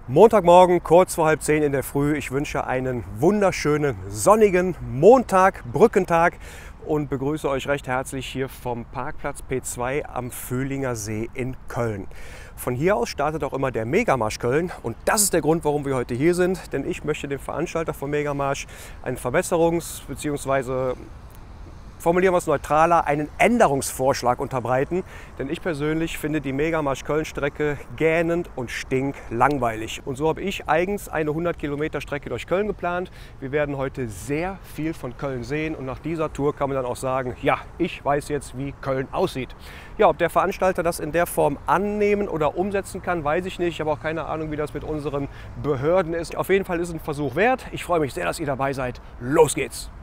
Montagmorgen, kurz vor 9:30 in der Früh. Ich wünsche einen wunderschönen, sonnigen Montag, Brückentag und begrüße euch recht herzlich hier vom Parkplatz P2 am Vöhlinger See in Köln. Von hier aus startet auch immer der Megamarsch Köln und das ist der Grund, warum wir heute hier sind, denn ich möchte dem Veranstalter vom Megamarsch einen bzw. formulieren wir es neutraler, einen Änderungsvorschlag unterbreiten. Denn ich persönlich finde die Megamarsch-Köln-Strecke gähnend und stinklangweilig. Und so habe ich eigens eine 100 Kilometer Strecke durch Köln geplant. Wir werden heute sehr viel von Köln sehen und nach dieser Tour kann man dann auch sagen, ja, ich weiß jetzt, wie Köln aussieht. Ja, ob der Veranstalter das in der Form annehmen oder umsetzen kann, weiß ich nicht. Ich habe auch keine Ahnung, wie das mit unseren Behörden ist. Auf jeden Fall ist es ein Versuch wert. Ich freue mich sehr, dass ihr dabei seid. Los geht's!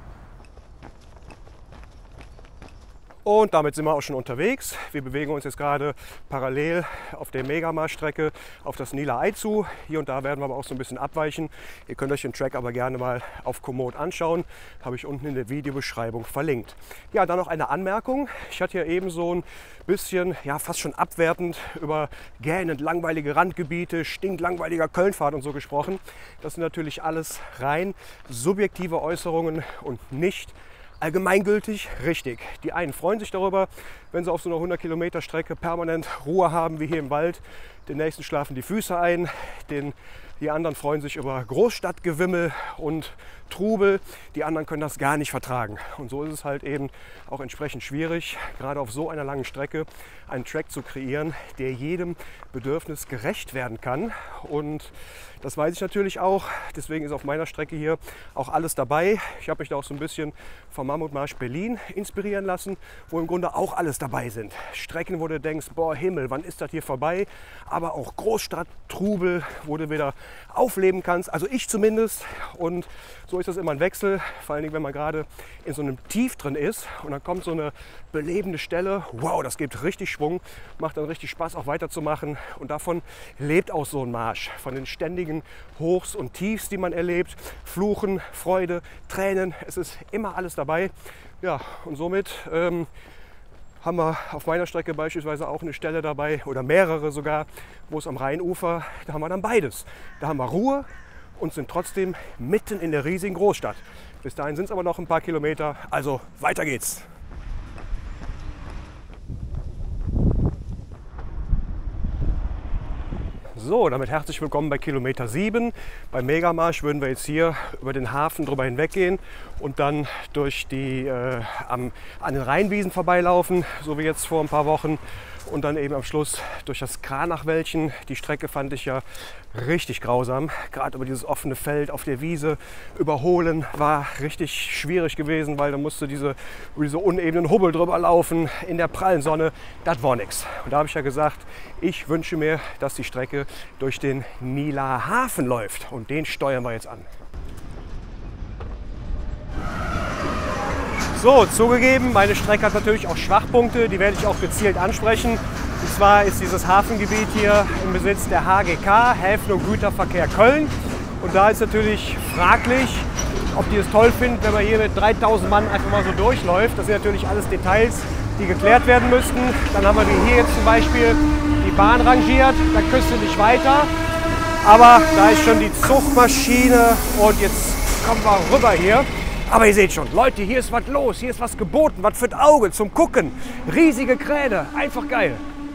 Und damit sind wir auch schon unterwegs. Wir bewegen uns jetzt gerade parallel auf der Megamarsch-Strecke auf das Niederrhein zu. Hier und da werden wir aber auch so ein bisschen abweichen. Ihr könnt euch den Track aber gerne mal auf Komoot anschauen. Habe ich unten in der Videobeschreibung verlinkt. Ja, dann noch eine Anmerkung. Ich hatte ja eben so ein bisschen, ja fast schon abwertend über gähnend langweilige Randgebiete, stinklangweiliger Kölnfahrt und so gesprochen. Das sind natürlich alles rein subjektive Äußerungen und nicht allgemeingültig richtig. Die einen freuen sich darüber, wenn sie auf so einer 100 Kilometer Strecke permanent Ruhe haben, wie hier im Wald. Den nächsten schlafen die Füße ein. Die anderen freuen sich über Großstadtgewimmel und Trubel. Die anderen können das gar nicht vertragen. Und so ist es halt eben auch entsprechend schwierig, gerade auf so einer langen Strecke einen Track zu kreieren, der jedem Bedürfnis gerecht werden kann. Und das weiß ich natürlich auch. Deswegen ist auf meiner Strecke hier auch alles dabei. Ich habe mich da auch so ein bisschen vom Mammutmarsch Berlin inspirieren lassen, wo im Grunde auch alles dabei sind. Strecken, wo du denkst, boah Himmel, wann ist das hier vorbei? Aber auch Großstadttrubel, wo du wieder aufleben kannst. Also ich zumindest. Und so ist das immer ein Wechsel. Vor allen Dingen, wenn man gerade in so einem Tief drin ist und dann kommt so eine belebende Stelle. Wow, das gibt richtig Schwung. Macht dann richtig Spaß, auch weiterzumachen. Und davon lebt auch so ein Marsch. Von den ständigen Hochs und Tiefs, die man erlebt. Fluchen, Freude, Tränen. Es ist immer alles dabei. Ja, und somit haben wir auf meiner Strecke beispielsweise auch eine Stelle dabei oder mehrere sogar, wo es am Rheinufer, da haben wir dann beides. Da haben wir Ruhe und sind trotzdem mitten in der riesigen Großstadt. Bis dahin sind es aber noch ein paar Kilometer, also weiter geht's. So, damit herzlich willkommen bei Kilometer 7. Beim Megamarsch würden wir jetzt hier über den Hafen drüber hinweggehen und dann durch an den Rheinwiesen vorbeilaufen, so wie jetzt vor ein paar Wochen. Und dann eben am Schluss durch das Kranachwäldchen. Die Strecke fand ich ja richtig grausam. Gerade über dieses offene Feld auf der Wiese überholen war richtig schwierig gewesen, weil da musste diese unebenen Hubbel drüber laufen in der prallen Sonne. Das war nichts. Und da habe ich ja gesagt, ich wünsche mir, dass die Strecke durch den Nieler Hafen läuft. Und den steuern wir jetzt an. So, zugegeben, meine Strecke hat natürlich auch Schwachpunkte, die werde ich auch gezielt ansprechen. Und zwar ist dieses Hafengebiet hier im Besitz der HGK, Häfen- und Güterverkehr Köln. Und da ist natürlich fraglich, ob die es toll finden, wenn man hier mit 3000 Mann einfach mal so durchläuft. Das sind natürlich alles Details, die geklärt werden müssten. Dann haben wir hier jetzt zum Beispiel die Bahn rangiert, da kriegst du nicht weiter. Aber da ist schon die Zugmaschine und jetzt kommen wir rüber hier. Aber ihr seht schon, Leute, hier ist was los, hier ist was geboten, was für das Auge, zum Gucken. Riesige Kräne, einfach geil.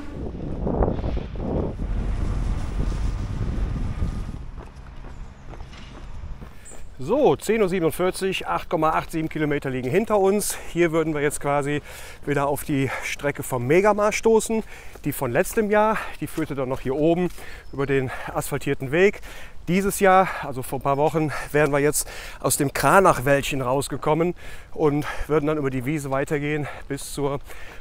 So, 10:47 Uhr, 8,87 Kilometer liegen hinter uns. Hier würden wir jetzt quasi wieder auf die Strecke vom Megamarsch stoßen. Die von letztem Jahr, die führte dann noch hier oben über den asphaltierten Weg. Dieses Jahr, also vor ein paar Wochen, wären wir jetzt aus dem Kranachwäldchen rausgekommen und würden dann über die Wiese weitergehen bis zur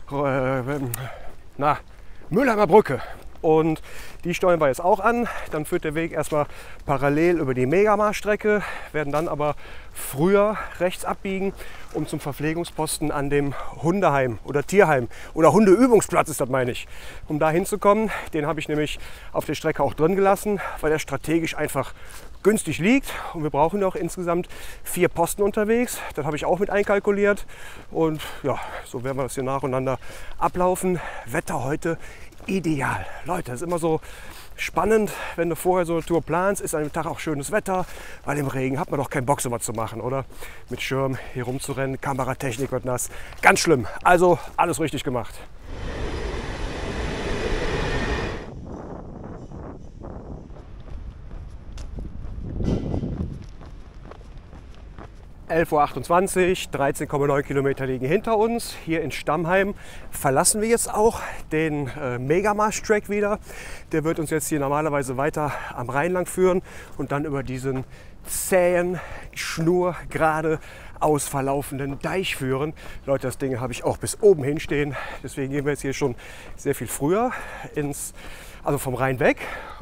Mülheimer Brücke. Und die steuern wir jetzt auch an. Dann führt der Weg erstmal parallel über die Megamarsch-Strecke, werden dann aber früher rechts abbiegen, um zum Verpflegungsposten an dem Hundeheim oder Tierheim oder Hundeübungsplatz ist das, meine ich, um da hinzukommen. Den habe ich nämlich auf der Strecke auch drin gelassen, weil er strategisch einfach günstig liegt. Und wir brauchen noch insgesamt 4 Posten unterwegs. Das habe ich auch mit einkalkuliert. Und ja, so werden wir das hier nacheinander ablaufen. Wetter heute ideal. Leute, es ist immer so spannend, wenn du vorher so eine Tour planst, ist an dem Tag auch schönes Wetter, weil im Regen hat man doch keinen Bock, so was zu machen, oder? Mit Schirm hier rumzurennen, Kameratechnik wird nass. Ganz schlimm. Also alles richtig gemacht. 11:28 Uhr, 13,9 Kilometer liegen hinter uns. Hier in Stammheim verlassen wir jetzt auch den Megamarsch-Track wieder. Der wird uns jetzt hier normalerweise weiter am Rhein lang führen und dann über diesen zähen, schnurgerade ausverlaufenden Deich führen. Leute, das Ding habe ich auch bis oben hinstehen. Deswegen gehen wir jetzt hier schon sehr viel früher also vom Rhein weg.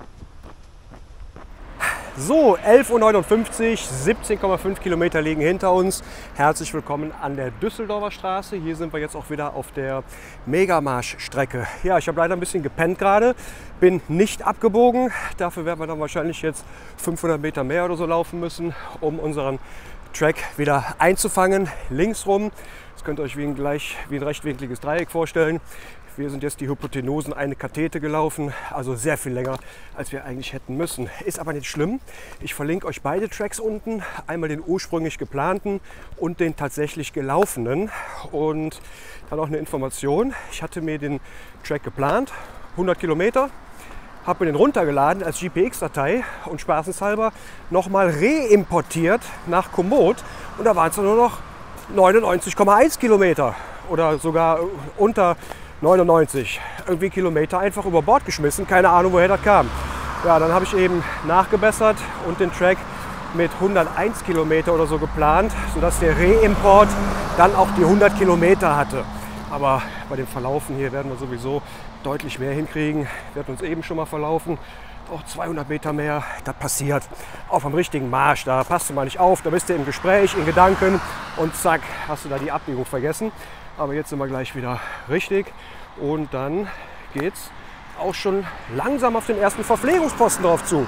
So, 11:59 Uhr, 17,5 Kilometer liegen hinter uns. Herzlich willkommen an der Düsseldorfer Straße. Hier sind wir jetzt auch wieder auf der Megamarsch-Strecke. Ja, ich habe leider ein bisschen gepennt gerade, bin nicht abgebogen. Dafür werden wir dann wahrscheinlich jetzt 500 Meter mehr oder so laufen müssen, um unseren Track wieder einzufangen. Links rum, das könnt ihr euch wie ein rechtwinkliges Dreieck vorstellen. Wir sind jetzt die Hypotenusen eine Kathete gelaufen, also sehr viel länger, als wir eigentlich hätten müssen. Ist aber nicht schlimm. Ich verlinke euch beide Tracks unten, einmal den ursprünglich geplanten und den tatsächlich gelaufenen. Und dann auch eine Information. Ich hatte mir den Track geplant, 100 Kilometer, habe mir den runtergeladen als GPX-Datei und spaßenshalber nochmal reimportiert nach Komoot. Und da waren es nur noch 99,1 Kilometer oder sogar unter 99 irgendwie Kilometer einfach über Bord geschmissen. Keine Ahnung, woher das kam. Ja, dann habe ich eben nachgebessert und den Track mit 101 Kilometer oder so geplant, sodass der Reimport dann auch die 100 Kilometer hatte. Aber bei dem Verlaufen hier werden wir sowieso deutlich mehr hinkriegen. Wir hatten uns eben schon mal verlaufen. Auch 200 Meter mehr, das passiert auf dem richtigen Marsch. Da passt du mal nicht auf, da bist du im Gespräch, in Gedanken und zack, hast du da die Abbiegung vergessen. Aber jetzt sind wir gleich wieder richtig und dann geht es auch schon langsam auf den ersten Verpflegungsposten drauf zu.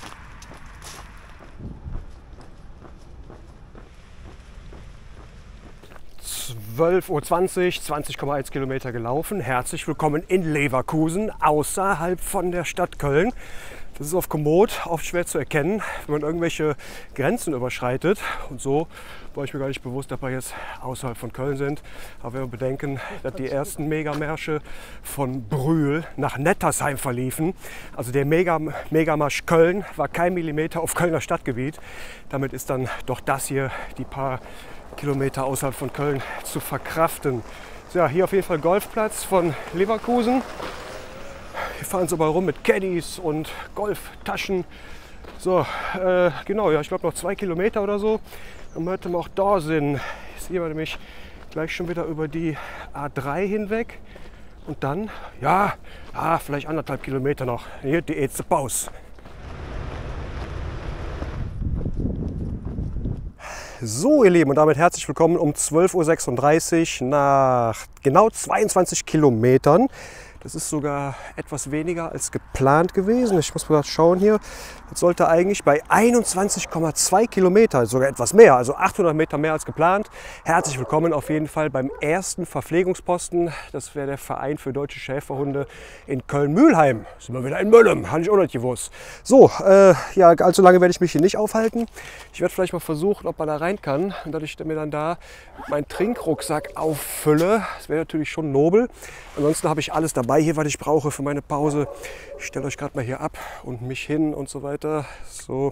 12:20 Uhr, 20,1 Kilometer gelaufen. Herzlich willkommen in Leverkusen, außerhalb von der Stadt Köln. Das ist auf Komoot oft schwer zu erkennen, wenn man irgendwelche Grenzen überschreitet. Und so war ich mir gar nicht bewusst, dass wir jetzt außerhalb von Köln sind. Aber wenn wir bedenken, dass die ersten Megamärsche von Brühl nach Nettersheim verliefen. Also der Megamarsch Köln war kein Millimeter auf Kölner Stadtgebiet. Damit ist dann doch das hier, die paar Kilometer außerhalb von Köln, zu verkraften. So, ja, hier auf jeden Fall Golfplatz von Leverkusen. Hier fahren sie aber rum mit Caddies und Golftaschen. So, genau, ja, ich glaube noch 2 Kilometer oder so. Dann hätten wir auch da sind. Jetzt gehen wir nämlich gleich schon wieder über die A3 hinweg. Und dann, ja, vielleicht 1,5 Kilometer noch. Hier die erste Pause. So ihr Lieben, und damit herzlich willkommen um 12:36 Uhr nach genau 22 Kilometern. Das ist sogar etwas weniger als geplant gewesen. Ich muss mal schauen hier. Das sollte eigentlich bei 21,2 Kilometer, sogar etwas mehr, also 800 Meter mehr als geplant. Herzlich willkommen auf jeden Fall beim ersten Verpflegungsposten. Das wäre der Verein für deutsche Schäferhunde in Köln-Mühlheim. Sind wir wieder in Müllem, habe ich auch nicht gewusst. So, ja, allzu lange werde ich mich hier nicht aufhalten. Ich werde vielleicht mal versuchen, ob man da rein kann und dass ich mir dann da meinen Trinkrucksack auffülle. Das wäre natürlich schon nobel. Ansonsten habe ich alles dabei hier, was ich brauche für meine Pause. Ich stelle euch gerade mal hier ab und mich hin und so weiter. So.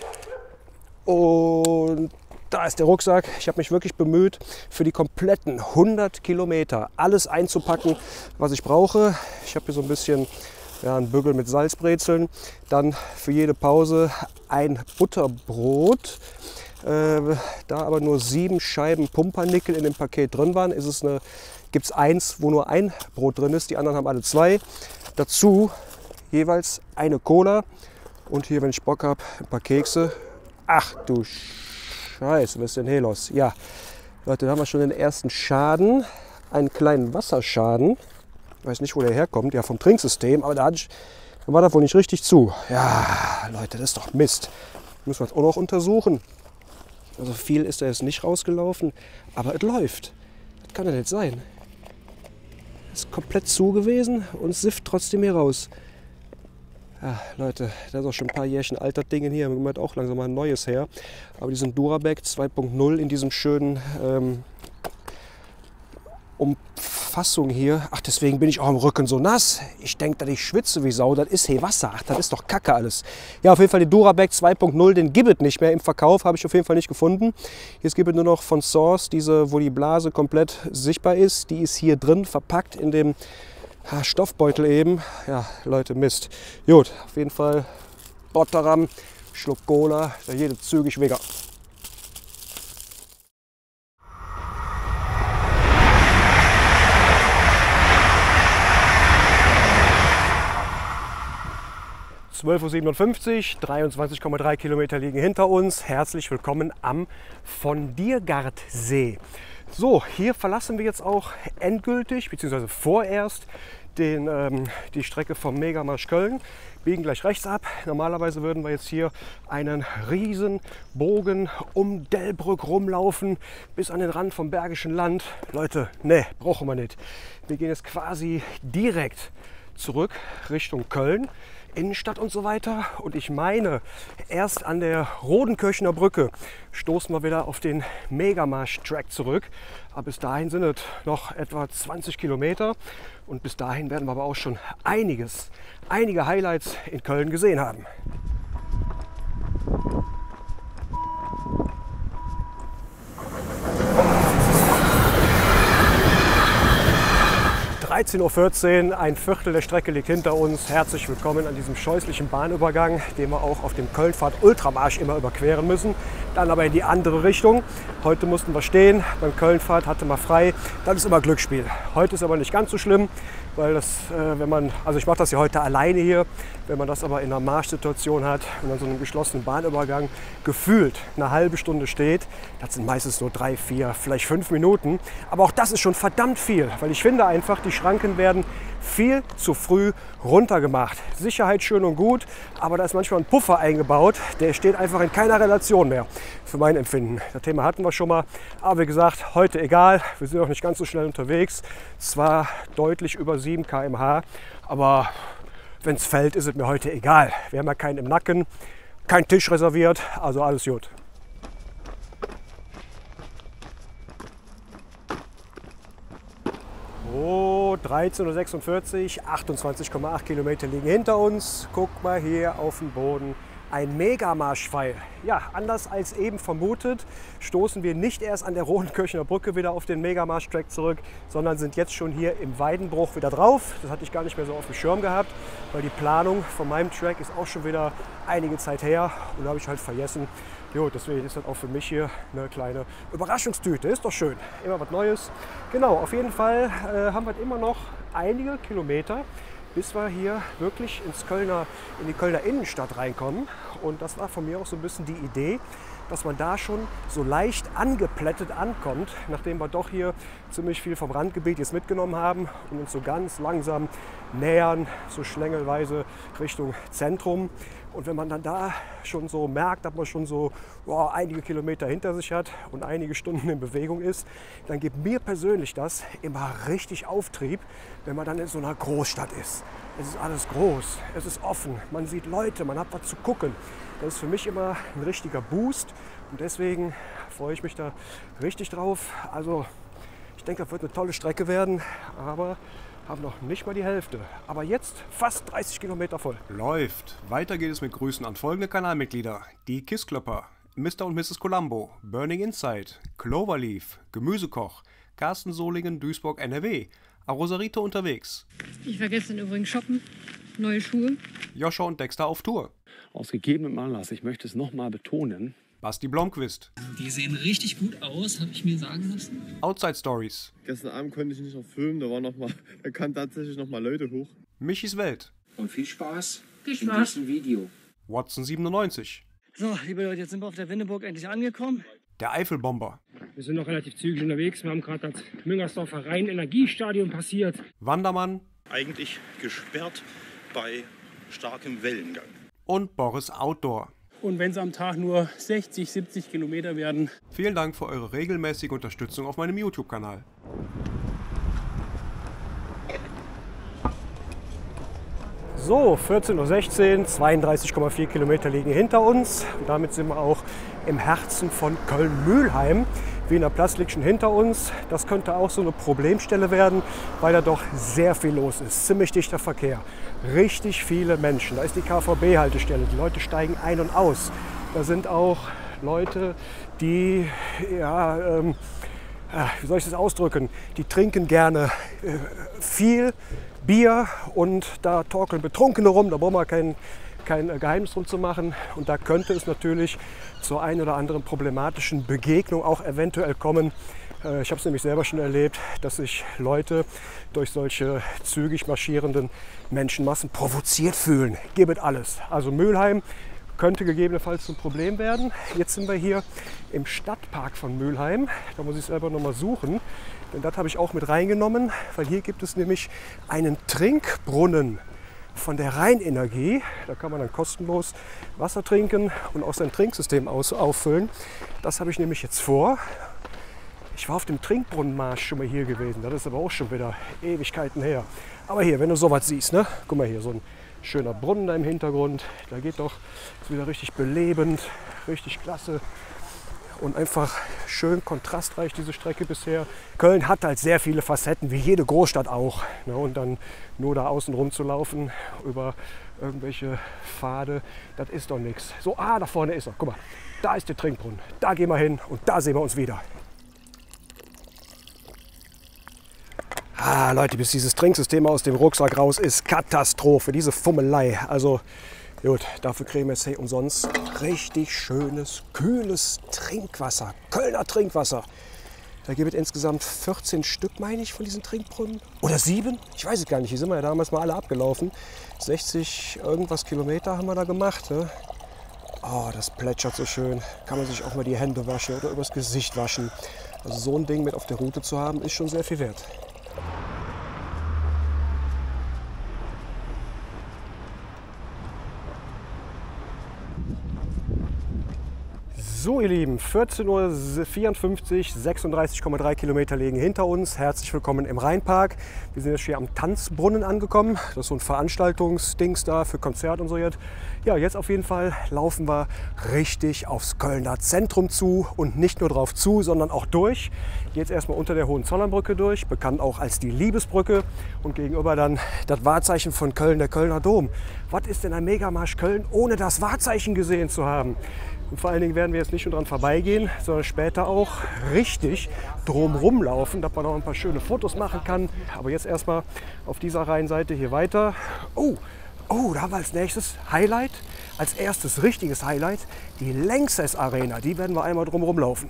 Und da ist der Rucksack. Ich habe mich wirklich bemüht, für die kompletten 100 Kilometer alles einzupacken, was ich brauche. Ich habe hier so ein bisschen einen Bügel mit Salzbrezeln. Dann für jede Pause ein Butterbrot. Da aber nur 7 Scheiben Pumpernickel in dem Paket drin waren, gibt es eins, wo nur ein Brot drin ist. Die anderen haben alle 2. Dazu jeweils eine Cola und hier, wenn ich Bock habe, ein paar Kekse. Ach du Scheiße, was ist denn hier los? Ja, Leute, da haben wir schon den ersten Schaden, einen kleinen Wasserschaden. Ich weiß nicht, wo der herkommt, ja vom Trinksystem, aber da war das wohl nicht richtig zu. Ja, Leute, das ist doch Mist. Müssen wir das auch noch untersuchen. Also viel ist da jetzt nicht rausgelaufen, aber es läuft. Das kann ja nicht sein. Es ist komplett zu gewesen und es sifft trotzdem hier raus. Ja, Leute, das ist auch schon ein paar Jährchen alter Dinge hier. Wir haben auch langsam mal ein neues her. Aber diesen Durabag 2.0 in diesem schönen Umfassung hier. Ach, deswegen bin ich auch am Rücken so nass. Ich denke, dass ich schwitze wie Sau. Das ist hey Wasser. Ach, das ist doch Kacke alles. Ja, auf jeden Fall den Durabag 2.0, den gibt es nicht mehr im Verkauf. Habe ich auf jeden Fall nicht gefunden. Jetzt gibt es nur noch von Source diese, wo die Blase komplett sichtbar ist. Die ist hier drin verpackt in dem Stoffbeutel eben. Ja, Leute, Mist. Gut, auf jeden Fall Botteram, Schluck Cola, da jede zügig Wege. (12:57 Uhr), 23,3 Kilometer liegen hinter uns. Herzlich willkommen am von Diergartsee. So, hier verlassen wir jetzt auch endgültig, beziehungsweise vorerst, die Strecke vom Megamarsch Köln. Biegen gleich rechts ab. Normalerweise würden wir jetzt hier einen riesen Bogen um Delbrück rumlaufen bis an den Rand vom Bergischen Land. Leute, ne, brauchen wir nicht. Wir gehen jetzt quasi direkt zurück Richtung Köln, Innenstadt und so weiter. Und ich meine, erst an der Rodenkirchener Brücke stoßen wir wieder auf den Megamarsch-Track zurück. Aber bis dahin sind es noch etwa 20 Kilometer. Und bis dahin werden wir aber auch schon einige Highlights in Köln gesehen haben. 13:14 Uhr, ein Viertel der Strecke liegt hinter uns. Herzlich willkommen an diesem scheußlichen Bahnübergang, den wir auch auf dem Kölnfahrt-Ultramarsch immer überqueren müssen. Dann aber in die andere Richtung. Heute mussten wir stehen, beim Kölnfahrt hatte man frei. Das ist immer Glücksspiel. Heute ist aber nicht ganz so schlimm, weil das, also ich mache das ja heute alleine hier, wenn man das aber in einer Marschsituation hat und an so einem geschlossenen Bahnübergang gefühlt eine halbe Stunde steht, das sind meistens nur 3, 4, vielleicht 5 Minuten. Aber auch das ist schon verdammt viel, weil ich finde einfach, die Schranken werden viel zu früh runtergemacht. Sicherheit schön und gut, aber da ist manchmal ein Puffer eingebaut, der steht einfach in keiner Relation mehr, für mein Empfinden. Das Thema hatten wir schon mal, aber wie gesagt, heute egal, wir sind auch nicht ganz so schnell unterwegs, zwar deutlich über 7 km/h, aber wenn es fällt, ist es mir heute egal. Wir haben ja keinen im Nacken, kein Tisch reserviert, also alles gut. Oh, 13:46 Uhr, 28,8 Kilometer liegen hinter uns. Guck mal hier auf den Boden. Ein Megamarsch-Pfeil. Ja, anders als eben vermutet, stoßen wir nicht erst an der Rodenkirchener Brücke wieder auf den Megamarsch-Track zurück, sondern sind jetzt schon hier im Weidenbruch wieder drauf. Das hatte ich gar nicht mehr so auf dem Schirm gehabt, weil die Planung von meinem Track ist auch schon wieder einige Zeit her und da habe ich halt vergessen. Jo, deswegen ist das auch für mich hier eine kleine Überraschungstüte. Ist doch schön. Immer was Neues. Genau, auf jeden Fall haben wir immer noch einige Kilometer, bis wir hier wirklich in die Kölner Innenstadt reinkommen. Und das war von mir auch so ein bisschen die Idee, dass man da schon so leicht angeplättet ankommt, nachdem wir doch hier ziemlich viel vom Randgebiet jetzt mitgenommen haben und uns so ganz langsam nähern, so schlängelweise Richtung Zentrum. Und wenn man dann da schon so merkt, dass man schon so einige Kilometer hinter sich hat und einige Stunden in Bewegung ist, dann gibt mir persönlich das immer richtig Auftrieb, wenn man dann in so einer Großstadt ist. Es ist alles groß, es ist offen, man sieht Leute, man hat was zu gucken. Das ist für mich immer ein richtiger Boost und deswegen freue ich mich da richtig drauf. Also ich denke, das wird eine tolle Strecke werden, aber haben noch nicht mal die Hälfte. Aber jetzt fast 30 Kilometer voll. Läuft. Weiter geht es mit Grüßen an folgende Kanalmitglieder. Die Kissklöpper, Mr. und Mrs. Columbo, Burning Inside, Cloverleaf, Gemüsekoch, Carsten Solingen, Duisburg, NRW, Arosarito unterwegs. Ich war gestern übrigens shoppen, neue Schuhe. Joscha und Dexter auf Tour. Aus gegebenem Anlass, ich möchte es nochmal betonen. Basti Blomqvist. Die sehen richtig gut aus, habe ich mir sagen lassen. Outside Stories. Gestern Abend konnte ich nicht noch filmen, da kamen tatsächlich noch mal Leute hoch. Michis Welt. Und viel Spaß, Viel in Spaß. diesem Video. Watson 97. So, liebe Leute, jetzt sind wir auf der Winneburg endlich angekommen. Der Eifelbomber. Wir sind noch relativ zügig unterwegs. Wir haben gerade das Müngersdorfer Rhein-Energiestadion passiert. Wandermann Eigentlich gesperrt bei starkem Wellengang. und Boris Outdoor. Und wenn es am Tag nur 60, 70 Kilometer werden. Vielen Dank für eure regelmäßige Unterstützung auf meinem YouTube-Kanal. So, 14:16 Uhr, 32,4 Kilometer liegen hinter uns. Und damit sind wir auch im Herzen von Köln-Mühlheim. Wiener Platz liegt schon hinter uns. Das könnte auch so eine Problemstelle werden, weil da doch sehr viel los ist. Ziemlich dichter Verkehr, richtig viele Menschen. Da ist die KVB-Haltestelle, die Leute steigen ein und aus. Da sind auch Leute, die, wie soll ich das ausdrücken, die trinken gerne viel Bier und da torkeln Betrunkene rum, da brauchen wir kein Geheimnis drum zu machen. Und da könnte es natürlich zur ein oder anderen problematischen Begegnung auch eventuell kommen. Ich habe es nämlich selber schon erlebt, dass sich Leute durch solche zügig marschierenden Menschenmassen provoziert fühlen. Gebet alles. Also Mühlheim könnte gegebenenfalls zum Problem werden. Jetzt sind wir hier im Stadtpark von Mühlheim. Da muss ich selber noch mal suchen, denn das habe ich auch mit reingenommen, weil hier gibt es nämlich einen Trinkbrunnen von der Rheinenergie. Da kann man dann kostenlos Wasser trinken und auch sein Trinksystem auffüllen. Das habe ich nämlich jetzt vor. Ich war auf dem Trinkbrunnenmarsch schon mal hier gewesen. Das ist aber auch schon wieder Ewigkeiten her. Aber hier, wenn du sowas siehst, ne? Guck mal hier, so ein schöner Brunnen da im Hintergrund. Da geht doch, ist wieder richtig belebend, richtig klasse. Und einfach schön kontrastreich diese Strecke bisher. Köln hat halt sehr viele Facetten, wie jede Großstadt auch. Und dann nur da außen rum zu laufen über irgendwelche Pfade, das ist doch nichts. So, da vorne ist er. Guck mal, da ist der Trinkbrunnen. Da gehen wir hin und da sehen wir uns wieder. Leute, bis dieses Trinksystem aus dem Rucksack raus ist, Katastrophe, diese Fummelei. Also gut, dafür kriegen wir jetzt hier umsonst richtig schönes, kühles Trinkwasser. Kölner Trinkwasser. Da gibt es insgesamt 14 Stück, meine ich, von diesen Trinkbrunnen. Oder 7? Ich weiß es gar nicht. Hier sind wir ja damals mal alle abgelaufen. 60 irgendwas Kilometer haben wir da gemacht. Ne? Oh, das plätschert so schön. Kann man sich auch mal die Hände waschen oder übers Gesicht waschen. Also so ein Ding mit auf der Route zu haben, ist schon sehr viel wert. So ihr Lieben, 14:54 Uhr, 36,3 Kilometer liegen hinter uns. Herzlich willkommen im Rheinpark. Wir sind jetzt hier am Tanzbrunnen angekommen. Das ist so ein Veranstaltungsdings da für Konzert und so jetzt. Ja, jetzt auf jeden Fall laufen wir richtig aufs Kölner Zentrum zu und nicht nur drauf zu, sondern auch durch. Jetzt erstmal unter der Hohenzollernbrücke durch, bekannt auch als die Liebesbrücke und gegenüber dann das Wahrzeichen von Köln, der Kölner Dom. Was ist denn ein Megamarsch Köln, ohne das Wahrzeichen gesehen zu haben? Und vor allen Dingen werden wir jetzt nicht nur dran vorbeigehen, sondern später auch richtig drumherum laufen, dass man auch ein paar schöne Fotos machen kann. Aber jetzt erstmal auf dieser Rheinseite hier weiter. Oh, da haben wir als nächstes Highlight, als erstes richtiges Highlight, die Lanxess Arena. Die werden wir einmal drumherum laufen.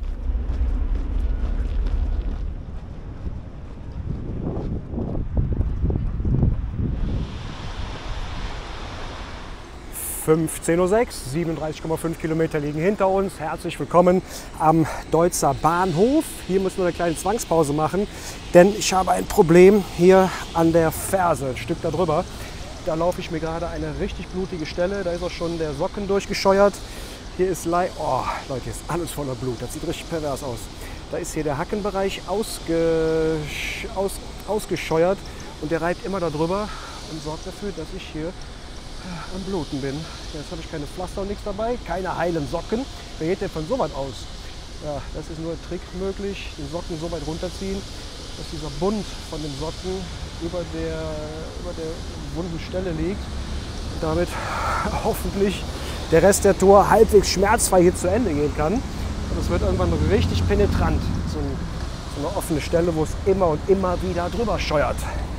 (15:06 Uhr), 37,5 Kilometer liegen hinter uns. Herzlich willkommen am Deutzer Bahnhof. Hier müssen wir eine kleine Zwangspause machen, denn ich habe ein Problem hier an der Ferse, ein Stück darüber. Da laufe ich mir gerade eine richtig blutige Stelle. Da ist auch schon der Socken durchgescheuert. Hier ist Leute, hier ist alles voller Blut. Das sieht richtig pervers aus. Da ist hier der Hackenbereich ausgescheuert und der reibt immer darüber und sorgt dafür, dass ich hier am Bluten bin. Jetzt habe ich keine Pflaster und nichts dabei, keine heilen Socken. Wer geht denn von so weit aus? Ja, das ist nur ein Trick möglich, den Socken so weit runterziehen, dass dieser Bund von dem Socken über der wunden Stelle liegt und damit hoffentlich der Rest der Tour halbwegs schmerzfrei hier zu Ende gehen kann. Und es wird irgendwann richtig penetrant, so eine offene Stelle, wo es immer und immer wieder drüber scheuert.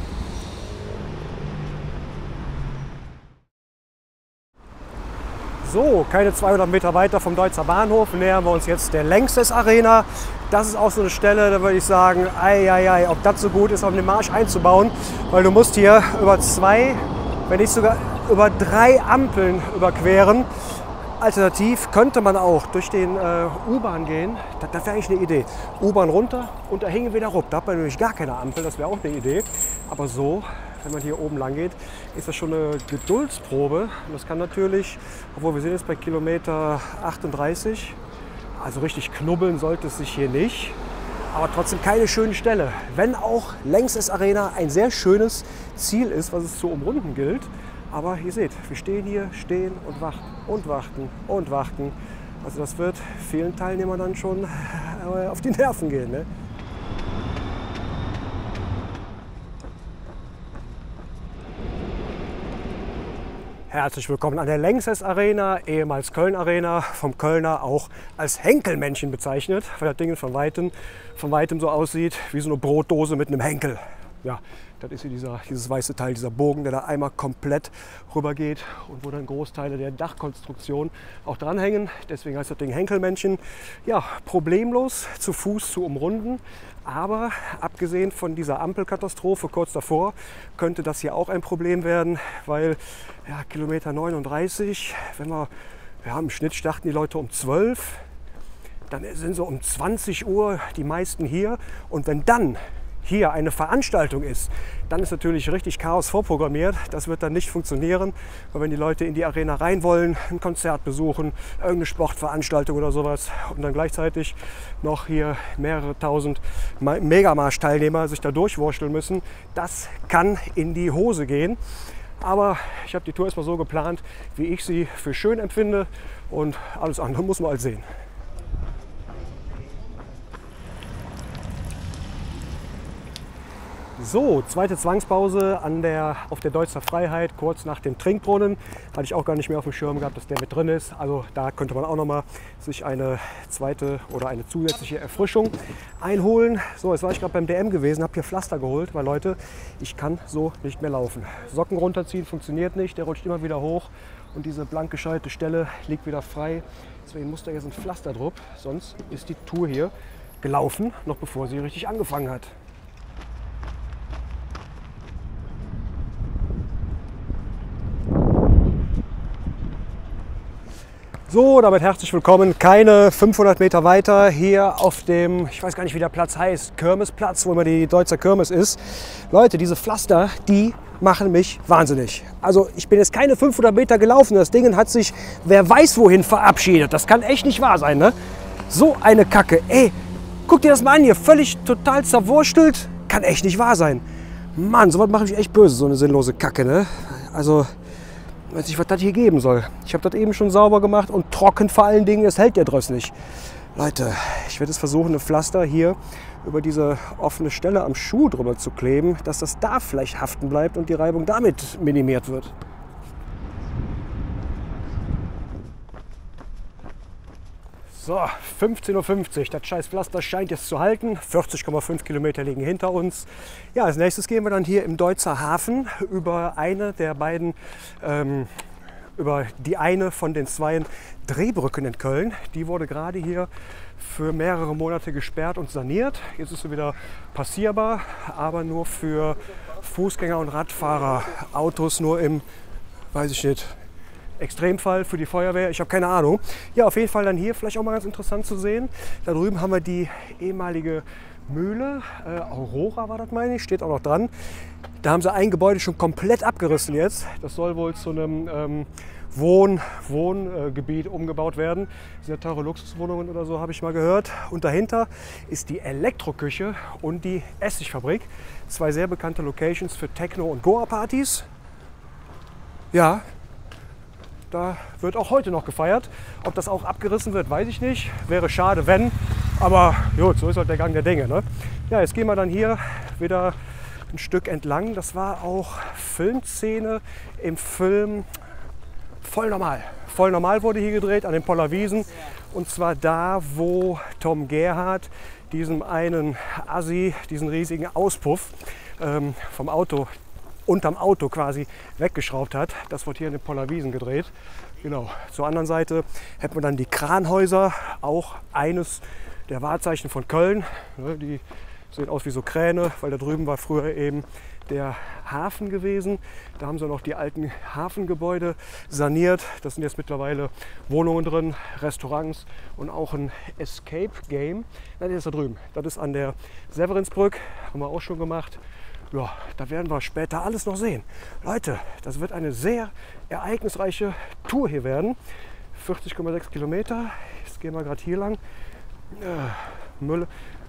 So, keine 200 Meter weiter vom Deutzer Bahnhof nähern wir uns jetzt der Lanxess Arena. Das ist auch so eine Stelle, da würde ich sagen, ob das so gut ist, um den Marsch einzubauen. Weil du musst hier über 2, wenn nicht sogar über 3 Ampeln überqueren. Alternativ könnte man auch durch den U-Bahn gehen. Das wäre eigentlich eine Idee. U-Bahn runter und da hängen wir wieder rup. Da hat man nämlich gar keine Ampel, das wäre auch eine Idee. Aber so, wenn man hier oben lang geht, ist das schon eine Geduldsprobe. Und das kann natürlich, obwohl wir sind jetzt bei Kilometer 38, also richtig knubbeln sollte es sich hier nicht. aber trotzdem keine schöne Stelle. Wenn auch Lanxess Arena ein sehr schönes Ziel ist, was es zu umrunden gilt. Aber ihr seht, wir stehen hier, stehen und warten und warten und warten. Also das wird vielen Teilnehmern dann schon auf die Nerven gehen. Ne? Herzlich willkommen an der Lanxess Arena, ehemals Köln Arena, vom Kölner auch als Henkelmännchen bezeichnet, weil das Ding von weitem so aussieht wie so eine Brotdose mit einem Henkel. Ja, das ist hier dieses weiße Teil, dieser Bogen, der da einmal komplett rüber geht und wo dann Großteile der Dachkonstruktion auch dranhängen. Deswegen heißt das Ding Henkelmännchen. Ja, problemlos zu Fuß zu umrunden. Aber abgesehen von dieser Ampelkatastrophe kurz davor, könnte das hier auch ein Problem werden, weil ja, Kilometer 39, wenn wir im Schnitt starten die Leute um 12, dann sind so um 20 Uhr die meisten hier. Und wenn dann hier eine Veranstaltung ist, dann ist natürlich richtig Chaos vorprogrammiert. Das wird dann nicht funktionieren, weil wenn die Leute in die Arena rein wollen, ein Konzert besuchen, irgendeine Sportveranstaltung oder sowas und dann gleichzeitig noch hier mehrere tausend Megamarsch-Teilnehmer sich da durchwursteln müssen, das kann in die Hose gehen. Aber ich habe die Tour erstmal so geplant, wie ich sie für schön empfinde und alles andere muss man halt sehen. So, zweite Zwangspause auf der Deutzer Freiheit, kurz nach dem Trinkbrunnen. Hatte ich auch gar nicht mehr auf dem Schirm gehabt, dass der mit drin ist. Also da könnte man auch noch mal sich eine zweite oder eine zusätzliche Erfrischung einholen. So, jetzt war ich gerade beim DM gewesen, habe hier Pflaster geholt, weil Leute, ich kann so nicht mehr laufen. Socken runterziehen funktioniert nicht, der rutscht immer wieder hoch und diese blank geschaltete Stelle liegt wieder frei. Deswegen muss da jetzt ein Pflaster drauf, sonst ist die Tour hier gelaufen, noch bevor sie richtig angefangen hat. So, damit herzlich willkommen. Keine 500 Meter weiter hier auf dem, ich weiß gar nicht, wie der Platz heißt, Kirmesplatz, wo immer die Deutzer Kirmes ist. Leute, diese Pflaster, die machen mich wahnsinnig. Also ich bin jetzt keine 500 Meter gelaufen. Das Ding hat sich, wer weiß wohin, verabschiedet. Das kann echt nicht wahr sein, ne? So eine Kacke. Ey, guck dir das mal an hier. Völlig total zerwurstelt. Kann echt nicht wahr sein. Mann, sowas macht mich echt böse, so eine sinnlose Kacke, ne? Also weiß nicht, was das hier geben soll. Ich habe das eben schon sauber gemacht und trocken vor allen Dingen, das hält der Dross nicht. Leute, ich werde jetzt versuchen, ein Pflaster hier über diese offene Stelle am Schuh drüber zu kleben, dass das da vielleicht haften bleibt und die Reibung damit minimiert wird. So, 15:50 Uhr. Das scheiß Pflaster scheint jetzt zu halten. 40,5 Kilometer liegen hinter uns. Ja, als nächstes gehen wir dann hier im Deutzer Hafen über eine der beiden, über die eine von den zwei Drehbrücken in Köln. Die wurde gerade hier für mehrere Monate gesperrt und saniert. Jetzt ist sie wieder passierbar, aber nur für Fußgänger und Radfahrer. Autos nur im, weiß ich nicht, Extremfall für die Feuerwehr, ich habe keine Ahnung. Ja, auf jeden Fall dann hier vielleicht auch mal ganz interessant zu sehen. Da drüben haben wir die ehemalige Mühle, Aurora war das, meine ich, steht auch noch dran. Da haben sie ein Gebäude schon komplett abgerissen jetzt. Das soll wohl zu einem Wohngebiet umgebaut werden. Sehr teure Luxuswohnungen oder so, habe ich mal gehört. Und dahinter ist die Elektroküche und die Essigfabrik. Zwei sehr bekannte Locations für Techno- und Goa-Partys. Ja, da wird auch heute noch gefeiert. Ob das auch abgerissen wird, weiß ich nicht. Wäre schade, wenn. Aber gut, so ist halt der Gang der Dinge. Ne? Ja, jetzt gehen wir dann hier wieder ein Stück entlang. Das war auch Filmszene im Film Voll Normal. Voll Normal wurde hier gedreht an den Pollerwiesen. Und zwar da, wo Tom Gerhardt diesem einen Assi, diesen riesigen Auspuff vom Auto, unterm Auto quasi weggeschraubt hat. Das wird hier in den Pollerwiesen gedreht. Genau. Zur anderen Seite hätten wir dann die Kranhäuser, auch eines der Wahrzeichen von Köln. Die sehen aus wie so Kräne, weil da drüben war früher eben der Hafen gewesen. Da haben sie noch die alten Hafengebäude saniert. Das sind jetzt mittlerweile Wohnungen drin, Restaurants und auch ein Escape Game. Nein, das ist da drüben. Das ist an der Severinsbrück. Haben wir auch schon gemacht. Ja, da werden wir später alles noch sehen. Leute, das wird eine sehr ereignisreiche Tour hier werden. 40,6 Kilometer. Jetzt gehen wir gerade hier lang.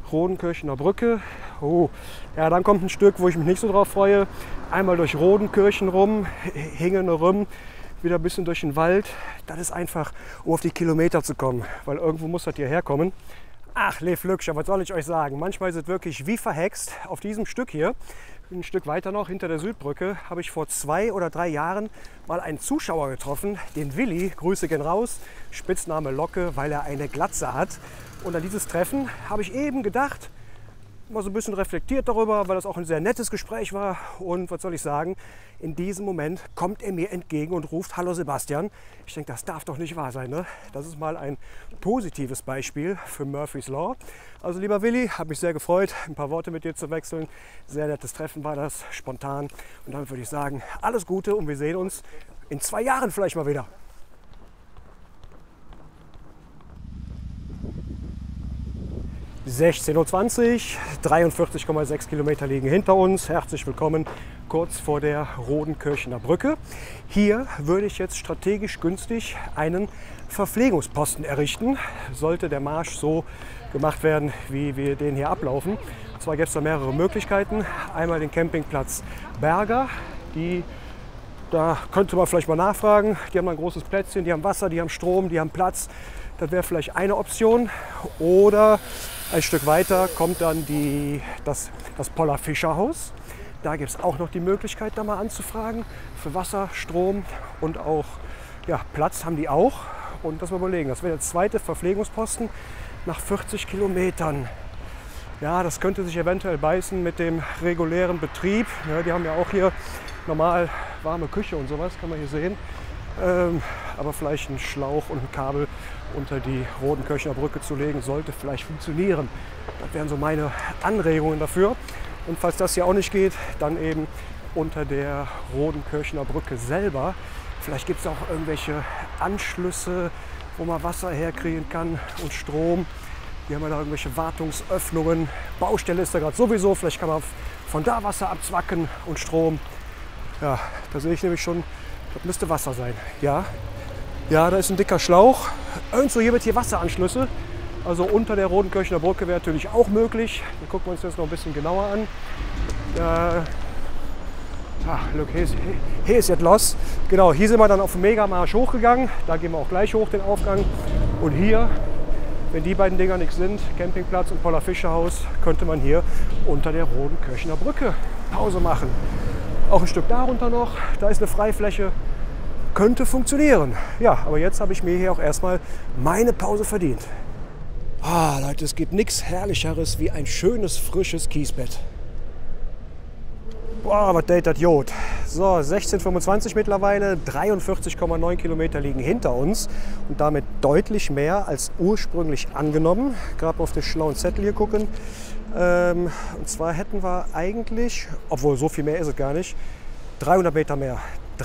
Rodenkirchener Brücke. Oh, ja, dann kommt ein Stück, wo ich mich nicht so drauf freue. Einmal durch Rodenkirchen rum, Hingene rum, wieder ein bisschen durch den Wald. Das ist einfach, um auf die Kilometer zu kommen, weil irgendwo muss das hierher kommen. Ach, Lev Lückscher, was soll ich euch sagen? Manchmal ist es wirklich wie verhext. Auf diesem Stück hier, ein Stück weiter noch hinter der Südbrücke, habe ich vor 2 oder 3 Jahren mal einen Zuschauer getroffen, den Willi, Grüße gehen raus, Spitzname Locke, weil er eine Glatze hat. Und an dieses Treffen habe ich eben gedacht, mal so ein bisschen reflektiert darüber, weil das auch ein sehr nettes Gespräch war. Und was soll ich sagen, in diesem Moment kommt er mir entgegen und ruft: Hallo Sebastian. Ich denke, das darf doch nicht wahr sein, ne? Das ist mal ein positives Beispiel für Murphy's Law. Also lieber Willi, habe mich sehr gefreut, ein paar Worte mit dir zu wechseln. Sehr nettes Treffen war das, spontan. Und damit würde ich sagen, alles Gute und wir sehen uns in 2 Jahren vielleicht mal wieder. (16:20 Uhr), 43,6 Kilometer liegen hinter uns. Herzlich willkommen kurz vor der Rodenkirchener Brücke. Hier würde ich jetzt strategisch günstig einen Verpflegungsposten errichten, sollte der Marsch so gemacht werden, wie wir den hier ablaufen. Und zwar gibt es da mehrere Möglichkeiten. Einmal den Campingplatz Berger, da könnte man vielleicht mal nachfragen. Die haben ein großes Plätzchen, die haben Wasser, die haben Strom, die haben Platz. Das wäre vielleicht eine Option. Oder ein Stück weiter kommt dann das Poller Fischerhaus. Da gibt es auch noch die Möglichkeit, da mal anzufragen. Für Wasser, Strom und auch Platz haben die auch. Und das mal überlegen, das wäre der zweite Verpflegungsposten nach 40 Kilometern. Ja, das könnte sich eventuell beißen mit dem regulären Betrieb. Ja, die haben ja auch hier normal warme Küche und sowas, kann man hier sehen. Aber vielleicht einen Schlauch und ein Kabel unter die Rodenkirchener Brücke zu legen, sollte vielleicht funktionieren. Das wären so meine Anregungen dafür. Und falls das hier auch nicht geht, dann eben unter der Rodenkirchener Brücke selber. Vielleicht gibt es auch irgendwelche Anschlüsse, wo man Wasser herkriegen kann und Strom. Hier haben wir da irgendwelche Wartungsöffnungen. Baustelle ist da gerade sowieso. Vielleicht kann man von da Wasser abzwacken und Strom. Ja, da sehe ich nämlich schon, das müsste Wasser sein. Ja, da ist ein dicker Schlauch. Irgendwo hier wird hier Wasseranschlüsse. Also unter der Rodenkirchener Brücke wäre natürlich auch möglich. Dann gucken wir uns das noch ein bisschen genauer an. Look, hier ist jetzt los. Genau, hier sind wir dann auf dem Megamarsch hochgegangen. Da gehen wir auch gleich hoch, den Aufgang. Und hier, wenn die beiden Dinger nichts sind, Campingplatz und Poller Fischerhaus, könnte man hier unter der Rodenkirchener Brücke Pause machen. Auch ein Stück darunter noch. Da ist eine Freifläche. Könnte funktionieren. Ja, aber jetzt habe ich mir hier auch erstmal meine Pause verdient. Leute, es gibt nichts Herrlicheres wie ein schönes, frisches Kiesbett. Boah, was date das Jod. So, 16:25 mittlerweile, 43,9 Kilometer liegen hinter uns und damit deutlich mehr als ursprünglich angenommen. Gerade auf den schlauen Zettel hier gucken. Und zwar hätten wir eigentlich, obwohl so viel mehr ist es gar nicht, 300 Meter mehr.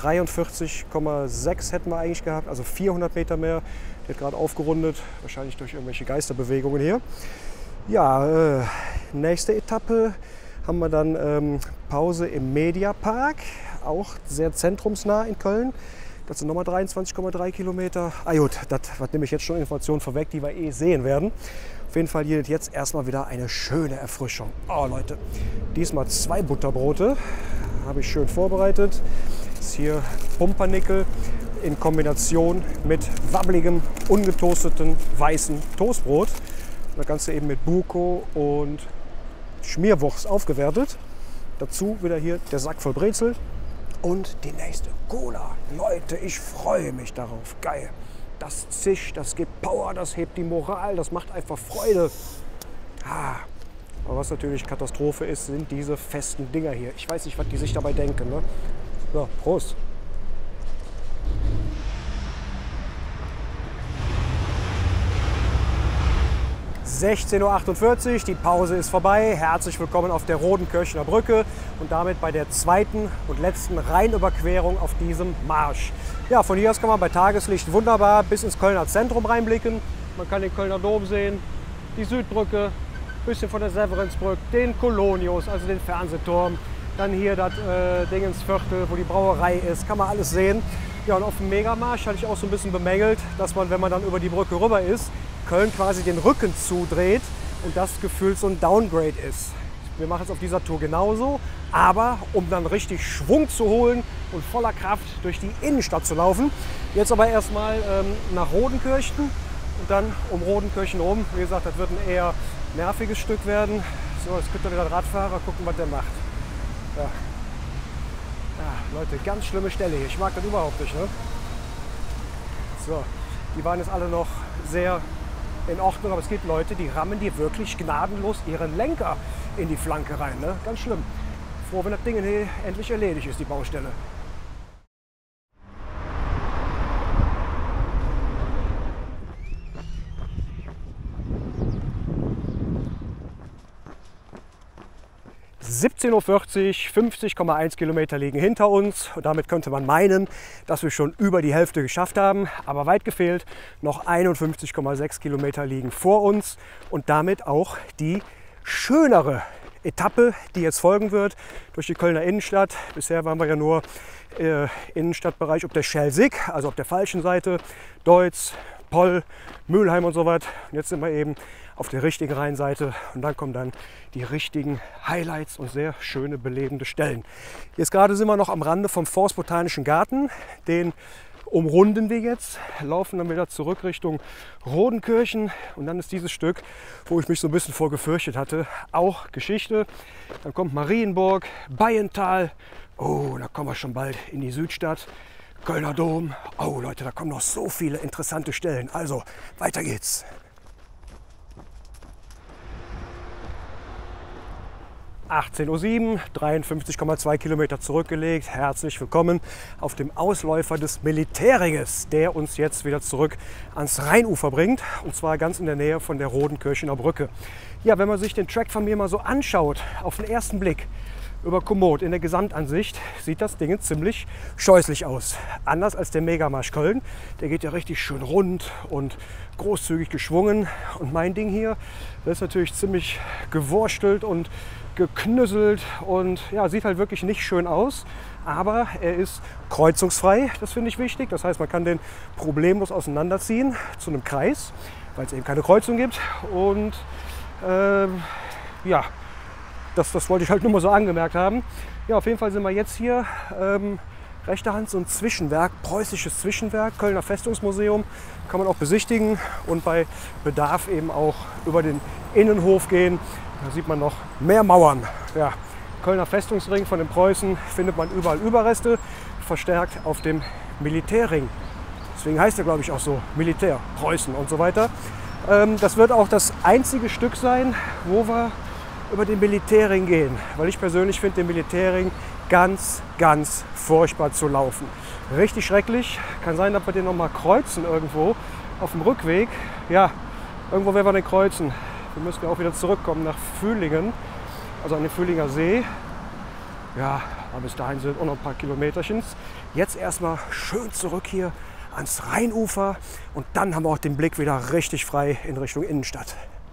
43,6 hätten wir eigentlich gehabt, also 400 Meter mehr. Der hat gerade aufgerundet, wahrscheinlich durch irgendwelche Geisterbewegungen hier. Ja, nächste Etappe haben wir dann Pause im Mediapark, auch sehr zentrumsnah in Köln. Das sind nochmal 23,3 Kilometer. Gut, das nehme ich jetzt schon Informationen vorweg, die wir eh sehen werden. Auf jeden Fall hier jetzt erstmal wieder eine schöne Erfrischung. Oh Leute, diesmal 2 Butterbrote, habe ich schön vorbereitet. Das ist hier Pumpernickel in Kombination mit wabbeligem, ungetoasteten weißen Toastbrot. Das Ganze eben mit Buko und Schmierwurst aufgewertet. Dazu wieder hier der Sack voll Brezel und die nächste Cola. Leute, ich freue mich darauf. Geil. Das zischt, das gibt Power, das hebt die Moral, das macht einfach Freude. Aber was natürlich Katastrophe ist, sind diese festen Dinger hier. Ich weiß nicht, was die sich dabei denken. Ne? So, Prost. (16:48 Uhr), die Pause ist vorbei. Herzlich willkommen auf der Rodenkirchener Brücke und damit bei der zweiten und letzten Rheinüberquerung auf diesem Marsch. Ja, von hier aus kann man bei Tageslicht wunderbar bis ins Kölner Zentrum reinblicken. Man kann den Kölner Dom sehen, die Südbrücke, ein bisschen von der Severinsbrücke, den Kolonius, also den Fernsehturm. Dann hier das Dingensviertel, wo die Brauerei ist, kann man alles sehen. Ja, und auf dem Megamarsch hatte ich auch so ein bisschen bemängelt, dass man, wenn man dann über die Brücke rüber ist, Köln quasi den Rücken zudreht und das gefühlt so ein Downgrade ist. Wir machen es auf dieser Tour genauso, aber um dann richtig Schwung zu holen und voller Kraft durch die Innenstadt zu laufen. Jetzt aber erstmal nach Rodenkirchen und dann um Rodenkirchen rum. Wie gesagt, das wird ein eher nerviges Stück werden. So, jetzt kommt da wieder ein Radfahrer, gucken, was der macht. Ja. Ja, Leute, ganz schlimme Stelle hier. Ich mag das überhaupt nicht. Ne? So, die waren jetzt alle noch sehr in Ordnung, aber es gibt Leute, die rammen dir wirklich gnadenlos ihren Lenker in die Flanke rein. Ne? Ganz schlimm. Froh, wenn das Ding hier endlich erledigt ist, die Baustelle. (17:40 Uhr), 50,1 Kilometer liegen hinter uns und damit könnte man meinen, dass wir schon über die Hälfte geschafft haben, aber weit gefehlt, noch 51,6 Kilometer liegen vor uns und damit auch die schönere Etappe, die jetzt folgen wird, durch die Kölner Innenstadt. Bisher waren wir ja nur Innenstadtbereich ob der Schelsig, also auf der falschen Seite, Deutz, Poll, Mülheim und so was. Und jetzt sind wir eben auf der richtigen Rheinseite und dann kommen dann die richtigen Highlights und sehr schöne belebende Stellen. Jetzt gerade sind wir noch am Rande vom Forstbotanischen Garten. Den umrunden wir jetzt, laufen dann wieder zurück Richtung Rodenkirchen und dann ist dieses Stück, wo ich mich so ein bisschen vor gefürchtet hatte, auch Geschichte. Dann kommt Marienburg, Bayental, oh, da kommen wir schon bald in die Südstadt, Kölner Dom. Oh Leute, da kommen noch so viele interessante Stellen. Also, weiter geht's. (18:07 Uhr), 53,2 Kilometer zurückgelegt. Herzlich willkommen auf dem Ausläufer des Militärringes, der uns jetzt wieder zurück ans Rheinufer bringt. Und zwar ganz in der Nähe von der Rodenkirchener Brücke. Ja, wenn man sich den Track von mir mal so anschaut, auf den ersten Blick über Komoot in der Gesamtansicht, sieht das Ding ziemlich scheußlich aus. Anders als der Megamarsch Köln. Der geht ja richtig schön rund und großzügig geschwungen. Und mein Ding hier, das ist natürlich ziemlich gewurstelt und geknüsselt und ja, sieht halt wirklich nicht schön aus, aber er ist kreuzungsfrei, das finde ich wichtig. Das heißt, man kann den problemlos auseinanderziehen zu einem Kreis, weil es eben keine Kreuzung gibt und ja, das wollte ich halt nur mal so angemerkt haben. Ja, auf jeden Fall sind wir jetzt hier, rechter Hand so ein Zwischenwerk, preußisches Zwischenwerk, Kölner Festungsmuseum, kann man auch besichtigen und bei Bedarf eben auch über den Innenhof gehen. Da sieht man noch mehr Mauern. Ja, Kölner Festungsring von den Preußen findet man überall Überreste, verstärkt auf dem Militärring. Deswegen heißt er, glaube ich, auch so Militär, Preußen und so weiter. Das wird auch das einzige Stück sein, wo wir über den Militärring gehen, weil ich persönlich finde den Militärring ganz, ganz furchtbar zu laufen. Richtig schrecklich. Kann sein, dass wir den noch mal kreuzen irgendwo auf dem Rückweg. Ja, irgendwo werden wir den kreuzen. Wir müssen ja auch wieder zurückkommen nach Fühlingen, also an den Fühlinger See. Ja, aber bis dahin sind auch noch ein paar Kilometerchen. Jetzt erstmal schön zurück hier ans Rheinufer und dann haben wir auch den Blick wieder richtig frei in Richtung Innenstadt.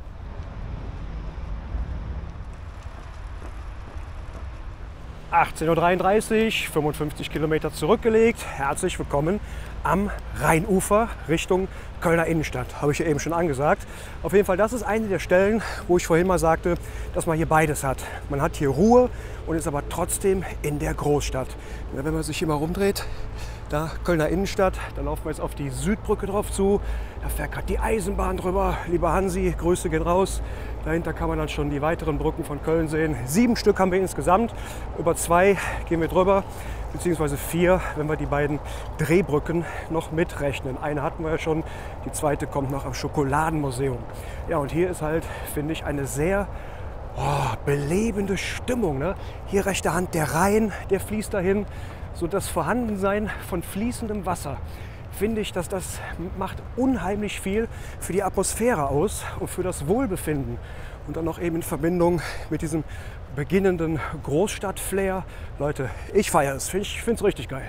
(18:33 Uhr), 55 Kilometer zurückgelegt. Herzlich willkommen am Rheinufer Richtung Kölner Innenstadt. Habe ich ja eben schon angesagt. Auf jeden Fall, das ist eine der Stellen, wo ich vorhin mal sagte, dass man hier beides hat. Man hat hier Ruhe und ist aber trotzdem in der Großstadt. Ja, wenn man sich hier mal rumdreht, da Kölner Innenstadt, da laufen wir jetzt auf die Südbrücke drauf zu. Da fährt gerade die Eisenbahn drüber. Lieber Hansi, Grüße gehen raus. Dahinter kann man dann schon die weiteren Brücken von Köln sehen. 7 Stück haben wir insgesamt. Über 2 gehen wir drüber, beziehungsweise 4, wenn wir die beiden Drehbrücken noch mitrechnen. Eine hatten wir ja schon, die zweite kommt noch am Schokoladenmuseum. Ja, und hier ist halt, finde ich, eine sehr belebende Stimmung. Ne? Hier rechter Hand der Rhein, der fließt dahin. So das Vorhandensein von fließendem Wasser, finde ich, dass das macht unheimlich viel für die Atmosphäre aus und für das Wohlbefinden. Und dann noch eben in Verbindung mit diesem beginnenden Großstadt-Flair. Leute, ich feiere es, ich finde es richtig geil.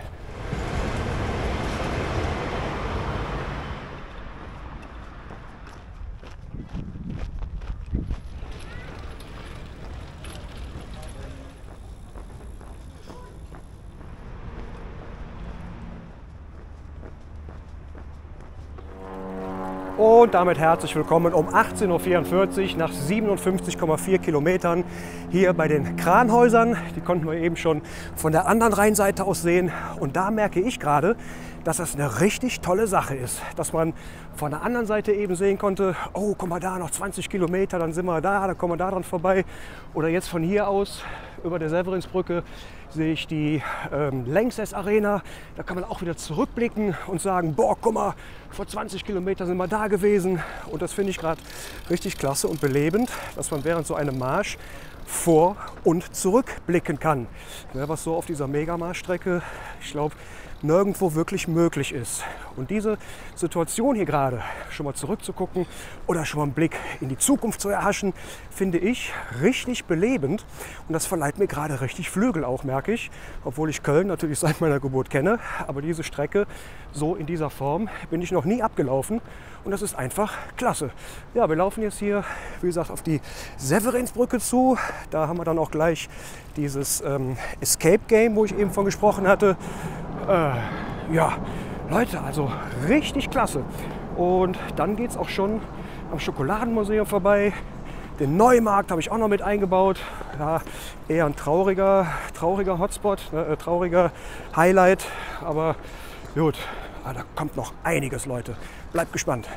Und damit herzlich willkommen um 18:44 Uhr nach 57,4 Kilometern hier bei den Kranhäusern. Die konnten wir eben schon von der anderen Rheinseite aus sehen. Und da merke ich gerade, dass das eine richtig tolle Sache ist. Dass man von der anderen Seite eben sehen konnte, oh, guck mal da, noch 20 Kilometer, dann sind wir da, dann kommen wir da dran vorbei. Oder jetzt von hier aus über der Severinsbrücke sehe ich die Lanxess Arena. Da kann man auch wieder zurückblicken und sagen, boah, guck mal, vor 20 Kilometern sind wir da gewesen. Und das finde ich gerade richtig klasse und belebend, dass man während so einem Marsch vor- und zurückblicken kann. Ja, was so auf dieser Megamarschstrecke, ich glaube, nirgendwo wirklich möglich ist. Und diese Situation hier gerade, schon mal zurückzugucken oder schon mal einen Blick in die Zukunft zu erhaschen, finde ich richtig belebend. Und das verleiht mir gerade richtig Flügel auch, merke ich. Obwohl ich Köln natürlich seit meiner Geburt kenne. Aber diese Strecke so in dieser Form bin ich noch nie abgelaufen. Und das ist einfach klasse. Ja, wir laufen jetzt hier, wie gesagt, auf die Severinsbrücke zu. Da haben wir dann auch gleich dieses Escape Game, wo ich eben von gesprochen hatte. Ja, Leute, also richtig klasse. Und dann geht es auch schon am Schokoladenmuseum vorbei. Den Neumarkt habe ich auch noch mit eingebaut. Ja, eher ein trauriger Hotspot, ne, trauriger Highlight. Aber gut, da kommt noch einiges, Leute. Bleibt gespannt.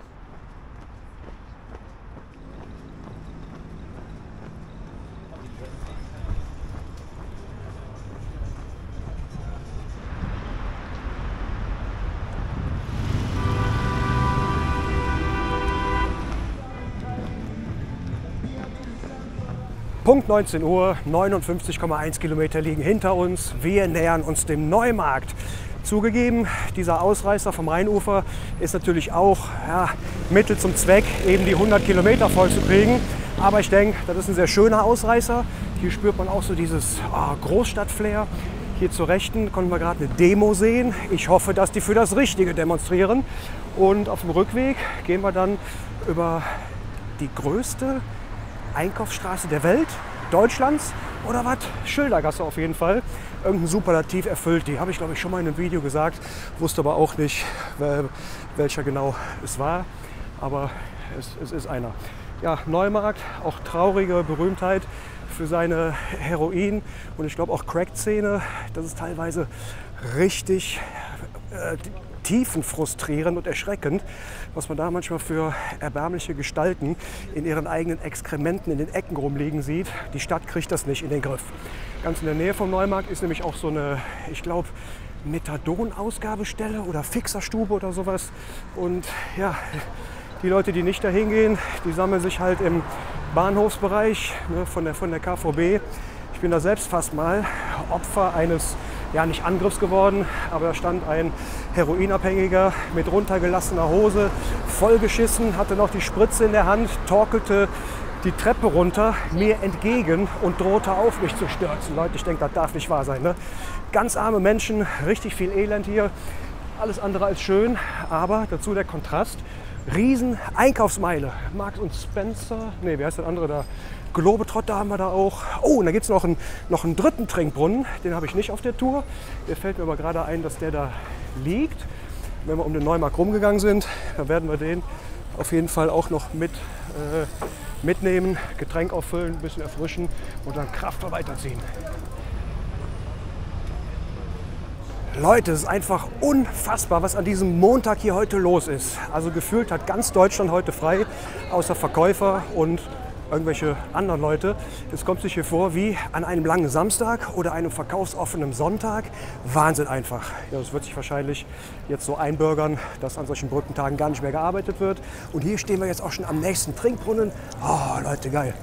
Punkt 19 Uhr, 59,1 Kilometer liegen hinter uns. Wir nähern uns dem Neumarkt. Zugegeben, dieser Ausreißer vom Rheinufer ist natürlich auch Mittel zum Zweck, eben die 100 Kilometer voll zu kriegen. Aber ich denke, das ist ein sehr schöner Ausreißer. Hier spürt man auch so dieses Großstadtflair. Hier zur Rechten konnten wir gerade eine Demo sehen. Ich hoffe, dass die für das Richtige demonstrieren. Und auf dem Rückweg gehen wir dann über die größte Einkaufsstraße der Welt, Deutschlands oder was? Schildergasse auf jeden Fall. Irgendein Superlativ erfüllt die. Habe ich, glaube ich, schon mal in einem Video gesagt. Wusste aber auch nicht, welcher genau es war. Aber es ist einer. Ja, Neumarkt, auch traurige Berühmtheit für seine Heroin- und ich glaube auch Crack-Szene. Das ist teilweise richtig tiefenfrustrierend und erschreckend, was man da manchmal für erbärmliche Gestalten in ihren eigenen Exkrementen in den Ecken rumliegen sieht. Die Stadt kriegt das nicht in den Griff. Ganz in der Nähe vom Neumarkt ist nämlich auch so eine, ich glaube, Methadon-Ausgabestelle oder Fixerstube oder sowas. Und ja, die Leute, die nicht dahin gehen, die sammeln sich halt im Bahnhofsbereich, ne, von der KVB. Ich bin da selbst fast mal Opfer eines, ja nicht Angriffs geworden, aber da stand ein Heroinabhängiger mit runtergelassener Hose, vollgeschissen, hatte noch die Spritze in der Hand, torkelte die Treppe runter mir entgegen und drohte auf mich zu stürzen. Leute, ich denke, das darf nicht wahr sein. Ne? Ganz arme Menschen, richtig viel Elend hier, alles andere als schön, aber dazu der Kontrast. Riesen Einkaufsmeile. Marks und Spencer, nee, wie heißt der andere da? Globetrotter haben wir da auch. Oh, und da gibt es noch einen dritten Trinkbrunnen. Den habe ich nicht auf der Tour. Der fällt mir aber gerade ein, dass der da liegt. Wenn wir um den Neumarkt rumgegangen sind, dann werden wir den auf jeden Fall auch noch mitnehmen, Getränk auffüllen, ein bisschen erfrischen und dann kraftvoll weiterziehen. Leute, es ist einfach unfassbar, was an diesem Montag hier heute los ist. Also gefühlt hat ganz Deutschland heute frei, außer Verkäufer und irgendwelche anderen Leute. Es kommt sich hier vor wie an einem langen Samstag oder einem verkaufsoffenen Sonntag. Wahnsinn einfach. Ja, das wird sich wahrscheinlich jetzt so einbürgern, dass an solchen Brückentagen gar nicht mehr gearbeitet wird. Und hier stehen wir jetzt auch schon am nächsten Trinkbrunnen. Oh, Leute, geil.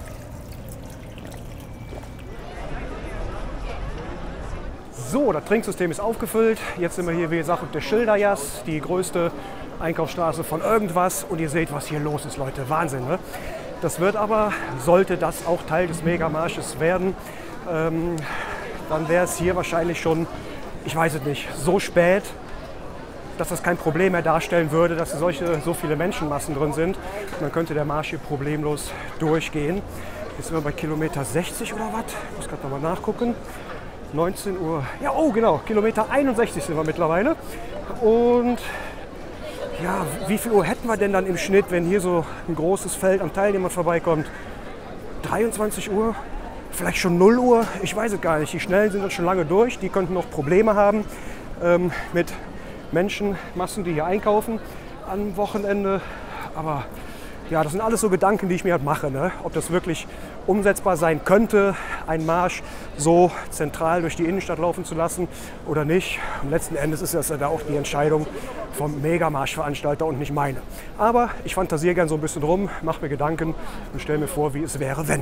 So, das Trinksystem ist aufgefüllt. Jetzt sind wir hier, wie gesagt, auf der Schildergasse, die größte Einkaufsstraße von irgendwas. Und ihr seht, was hier los ist, Leute. Wahnsinn, ne? Das wird aber, sollte das auch Teil des Megamarsches werden, dann wäre es hier wahrscheinlich schon, ich weiß es nicht, so spät, dass das kein Problem mehr darstellen würde, dass so viele Menschenmassen drin sind. Und dann könnte der Marsch hier problemlos durchgehen. Jetzt sind wir bei Kilometer 60 oder was? Ich muss gerade nochmal nachgucken. 19 Uhr, ja, oh genau, Kilometer 61 sind wir mittlerweile. Und Ja, wie viel Uhr hätten wir denn dann im Schnitt, wenn hier so ein großes Feld an Teilnehmern vorbeikommt? 23 Uhr? Vielleicht schon 0 Uhr? Ich weiß es gar nicht. Die Schnellen sind dann schon lange durch. Die könnten noch Probleme haben mit Menschenmassen, die hier einkaufen am Wochenende. Aber ja, das sind alles so Gedanken, die ich mir halt mache, ne? Ob das wirklich umsetzbar sein könnte, einen Marsch so zentral durch die Innenstadt laufen zu lassen oder nicht. Und letzten Endes ist das ja da auch die Entscheidung vom Megamarschveranstalter und nicht meine. Aber ich fantasiere gern so ein bisschen rum, mache mir Gedanken und stelle mir vor, wie es wäre, wenn.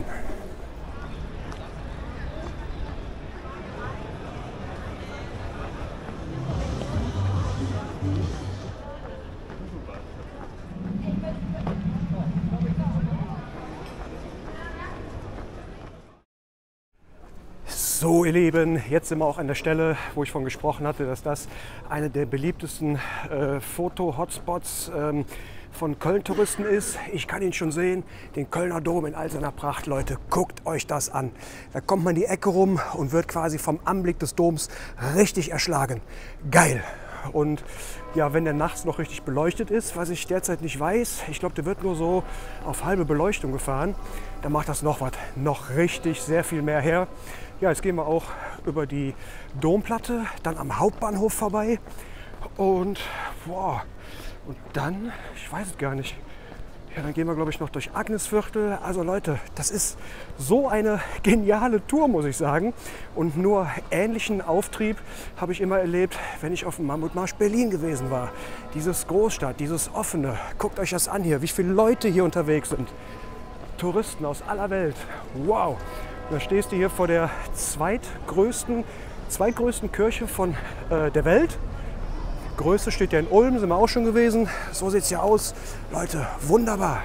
So ihr Lieben, jetzt sind wir auch an der Stelle, wo ich von gesprochen hatte, dass das eine der beliebtesten Foto-Hotspots von Köln-Touristen ist. Ich kann ihn schon sehen, den Kölner Dom in all seiner Pracht. Leute, guckt euch das an. Da kommt man die Ecke rum und wird quasi vom Anblick des Doms richtig erschlagen. Geil! Und ja, wenn der nachts noch richtig beleuchtet ist, was ich derzeit nicht weiß, ich glaube, der wird nur so auf halbe Beleuchtung gefahren, dann macht das noch was, noch richtig sehr viel mehr her. Ja, jetzt gehen wir auch über die Domplatte, dann am Hauptbahnhof vorbei und wow, und dann, ich weiß es gar nicht, ja, dann gehen wir, glaube ich, noch durch Agnesviertel. Also Leute, das ist so eine geniale Tour, muss ich sagen. Und nur ähnlichen Auftrieb habe ich immer erlebt, wenn ich auf dem Mammutmarsch Berlin gewesen war. Dieses Großstadt, dieses Offene. Guckt euch das an hier, wie viele Leute hier unterwegs sind. Touristen aus aller Welt. Wow. Und da stehst du hier vor der zweitgrößten Kirche von der Welt. Größte steht ja in Ulm, sind wir auch schon gewesen. So sieht es ja aus. Leute, wunderbar.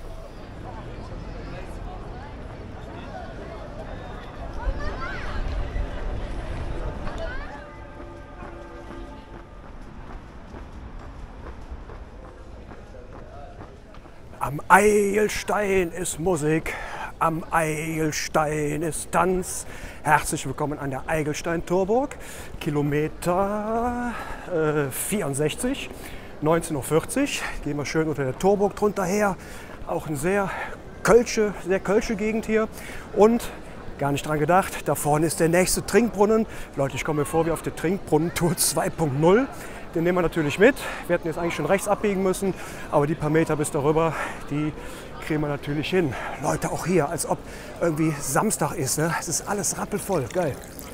Am Eilstein ist Musik, am Eilstein ist Tanz. Herzlich willkommen an der Eigelstein-Torburg, Kilometer 64, 19:40 Uhr. Gehen wir schön unter der Torburg drunter her. Auch eine sehr kölsche Gegend hier. Und gar nicht dran gedacht, da vorne ist der nächste Trinkbrunnen. Leute, ich komme mir vor wie auf der Trinkbrunnen-Tour 2.0. Den nehmen wir natürlich mit. Wir hätten jetzt eigentlich schon rechts abbiegen müssen, aber die paar Meter bis darüber, die kriegen wir natürlich hin. Leute, auch hier, als ob irgendwie Samstag ist. Ne? Es ist alles rappelvoll. Geil.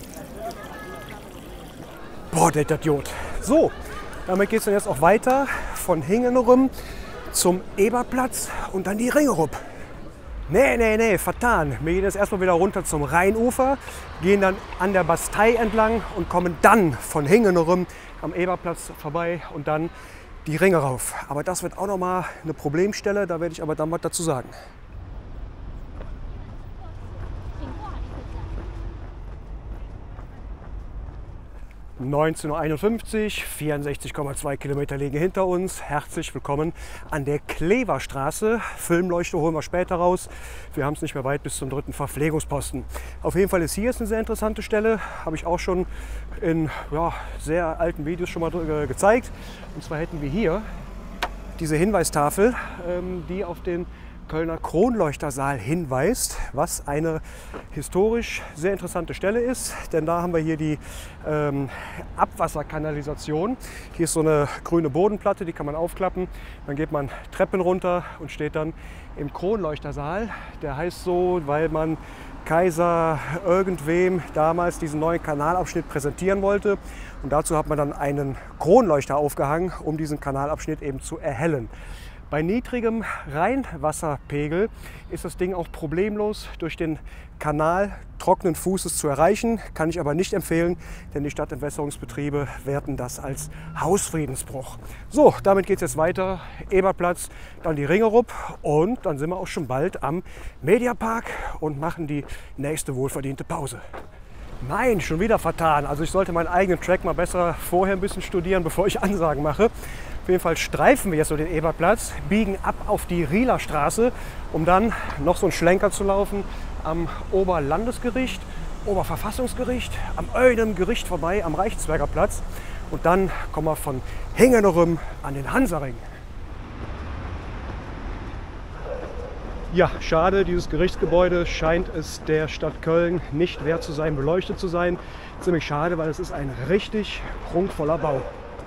Boah, der Idiot. So, damit geht es dann jetzt auch weiter von Hingenerum zum Eberplatz und dann die Ringerup. Nee, vertan. Wir gehen jetzt erstmal wieder runter zum Rheinufer, gehen dann an der Bastei entlang und kommen dann von Hingenerum am Eberplatz vorbei und dann die Ringe rauf. Aber das wird auch nochmal eine Problemstelle, da werde ich aber dann was dazu sagen. 19:51 Uhr, 64,2 Kilometer liegen hinter uns. Herzlich willkommen an der Kleverstraße. Filmleuchte holen wir später raus. Wir haben es nicht mehr weit bis zum 3. Verpflegungsposten. Auf jeden Fall ist hier eine sehr interessante Stelle. Habe ich auch schon in sehr alten Videos schon mal gezeigt. Und zwar hätten wir hier diese Hinweistafel, die auf den Kölner Kronleuchtersaal hinweist, was eine historisch sehr interessante Stelle ist, denn da haben wir hier die Abwasserkanalisation. Hier ist so eine grüne Bodenplatte, die kann man aufklappen, dann geht man Treppen runter und steht dann im Kronleuchtersaal. Der heißt so, weil man Kaiser irgendwem damals diesen neuen Kanalabschnitt präsentieren wollte und dazu hat man dann einen Kronleuchter aufgehangen, um diesen Kanalabschnitt eben zu erhellen. Bei niedrigem Rheinwasserpegel ist das Ding auch problemlos durch den Kanal trockenen Fußes zu erreichen. Kann ich aber nicht empfehlen, denn die Stadtentwässerungsbetriebe werten das als Hausfriedensbruch. So, damit geht es jetzt weiter. Eberplatz, dann die Ringerup und dann sind wir auch schon bald am Mediapark und machen die nächste wohlverdiente Pause. Nein, schon wieder vertan. Also ich sollte meinen eigenen Track mal besser vorher ein bisschen studieren, bevor ich Ansagen mache. Auf jeden Fall streifen wir jetzt so den Eberplatz, biegen ab auf die Rieler Straße, um dann noch so einen Schlenker zu laufen am Oberlandesgericht, Oberverfassungsgericht, am Oedem Gericht vorbei, am Reichsberger Platz. Und dann kommen wir von Hingenerum an den Hansaring. Ja, schade, dieses Gerichtsgebäude scheint es der Stadt Köln nicht wert zu sein, beleuchtet zu sein. Ziemlich schade, weil es ist ein richtig prunkvoller Bau.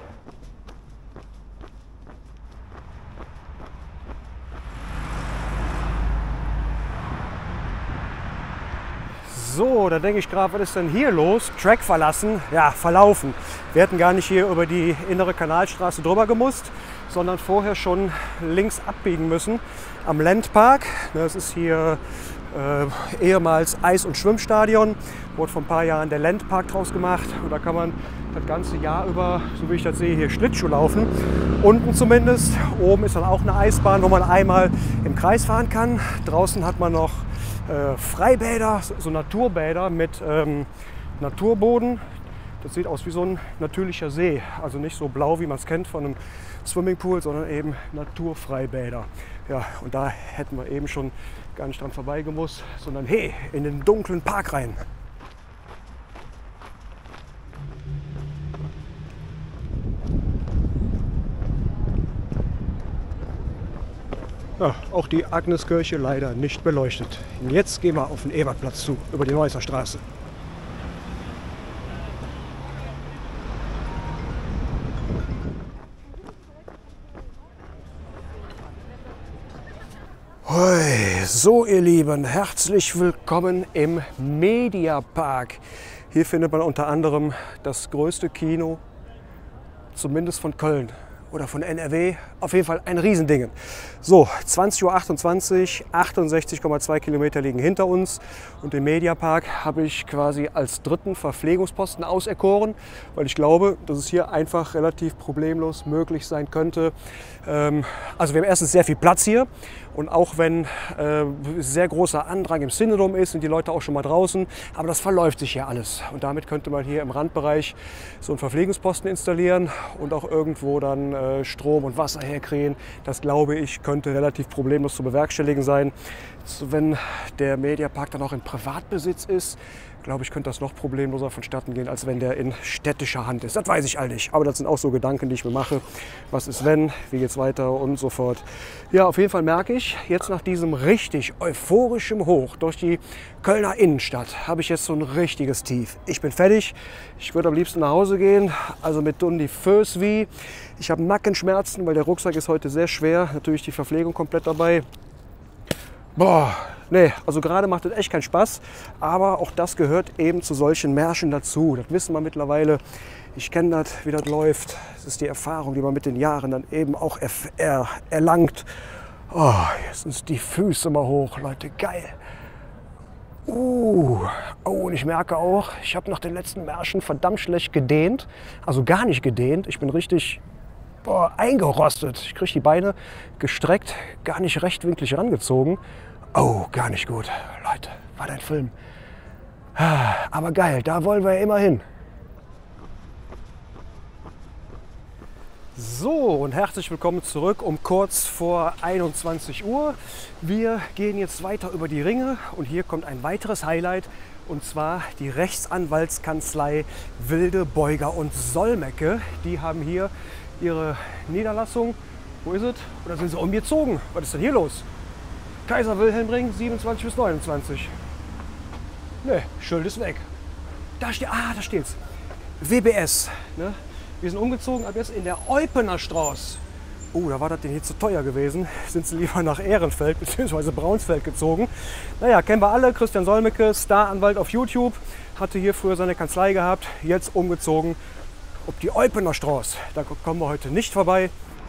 So, da denke ich gerade, was ist denn hier los? Track verlassen, ja, verlaufen. Wir hätten gar nicht hier über die innere Kanalstraße drüber gemusst, sondern vorher schon links abbiegen müssen am Landpark. Das ist hier ehemals Eis- und Schwimmstadion. Wurde vor ein paar Jahren der Landpark draus gemacht. Und da kann man das ganze Jahr über, so wie ich das sehe, hier Schlittschuh laufen. Unten zumindest. Oben ist dann auch eine Eisbahn, wo man einmal im Kreis fahren kann. Draußen hat man noch Freibäder, so Naturbäder mit Naturboden. Das sieht aus wie so ein natürlicher See. Also nicht so blau, wie man es kennt von einem Swimmingpool, sondern eben Naturfreibäder. Ja, und da hätten wir eben schon gar nicht dran vorbeigemusst, sondern hey, in den dunklen Park rein. Ja, auch die Agneskirche leider nicht beleuchtet. Und jetzt gehen wir auf den Ebertplatz zu, über die Neusser Straße. Hoi, so ihr Lieben, herzlich willkommen im Mediapark. Hier findet man unter anderem das größte Kino, zumindest von Köln. Oder von NRW, auf jeden Fall ein Riesending. So, 20:28 Uhr, 68,2 Kilometer liegen hinter uns. Und den Mediapark habe ich quasi als dritten Verpflegungsposten auserkoren, weil ich glaube, dass es hier einfach relativ problemlos möglich sein könnte. Also wir haben erstens sehr viel Platz hier. Und auch wenn sehr großer Andrang im Cinedom ist, sind die Leute auch schon mal draußen. Aber das verläuft sich hier alles. Und damit könnte man hier im Randbereich so einen Verpflegungsposten installieren und auch irgendwo dann Strom und Wasser herkriegen. Das glaube ich könnte relativ problemlos zu bewerkstelligen sein. Wenn der Mediapark dann auch in Privatbesitz ist, glaube ich, könnte das noch problemloser vonstatten gehen, als wenn der in städtischer Hand ist. Das weiß ich all nicht. Aber das sind auch so Gedanken, die ich mir mache. Was ist wenn? Wie geht's weiter? Und so fort. Ja, auf jeden Fall merke ich, jetzt nach diesem richtig euphorischen Hoch durch die Kölner Innenstadt habe ich jetzt so ein richtiges Tief. Ich bin fertig. Ich würde am liebsten nach Hause gehen. Also mit die Föß wie. Ich habe Nackenschmerzen, weil der Rucksack ist heute sehr schwer. Natürlich die Verpflegung komplett dabei. Boah, nee, also gerade macht das echt keinen Spaß, aber auch das gehört eben zu solchen Märschen dazu. Das wissen wir mittlerweile. Ich kenne das, wie das läuft. Das ist die Erfahrung, die man mit den Jahren dann eben auch erlangt. Oh, jetzt sind die Füße mal hoch, Leute, geil. Oh, und ich merke auch, ich habe nach den letzten Märschen verdammt schlecht gedehnt. Also gar nicht gedehnt. Ich bin richtig eingerostet. Ich kriege die Beine gestreckt, gar nicht rechtwinklig rangezogen. Oh, gar nicht gut. Leute, war dein Film. Aber geil, da wollen wir ja immer hin. So, und herzlich willkommen zurück um kurz vor 21 Uhr. Wir gehen jetzt weiter über die Ringe und hier kommt ein weiteres Highlight. Und zwar die Rechtsanwaltskanzlei Wilde, Beuger und Solmecke. Die haben hier ihre Niederlassung. Wo ist es? Oder sind sie umgezogen? Was ist denn hier los? Kaiser Wilhelmring, 27 bis 29. Ne, Schild ist weg. Da steht, da steht's. WBS. Ne? Wir sind umgezogen, ab jetzt in der Eupener Straße. Oh, da war das denn hier zu teuer gewesen. Sind sie lieber nach Ehrenfeld bzw. Braunsfeld gezogen. Naja, kennen wir alle. Christian Solmecke, Staranwalt auf YouTube. Hatte hier früher seine Kanzlei gehabt. Jetzt umgezogen auf die Eupener Straße. Da kommen wir heute nicht vorbei.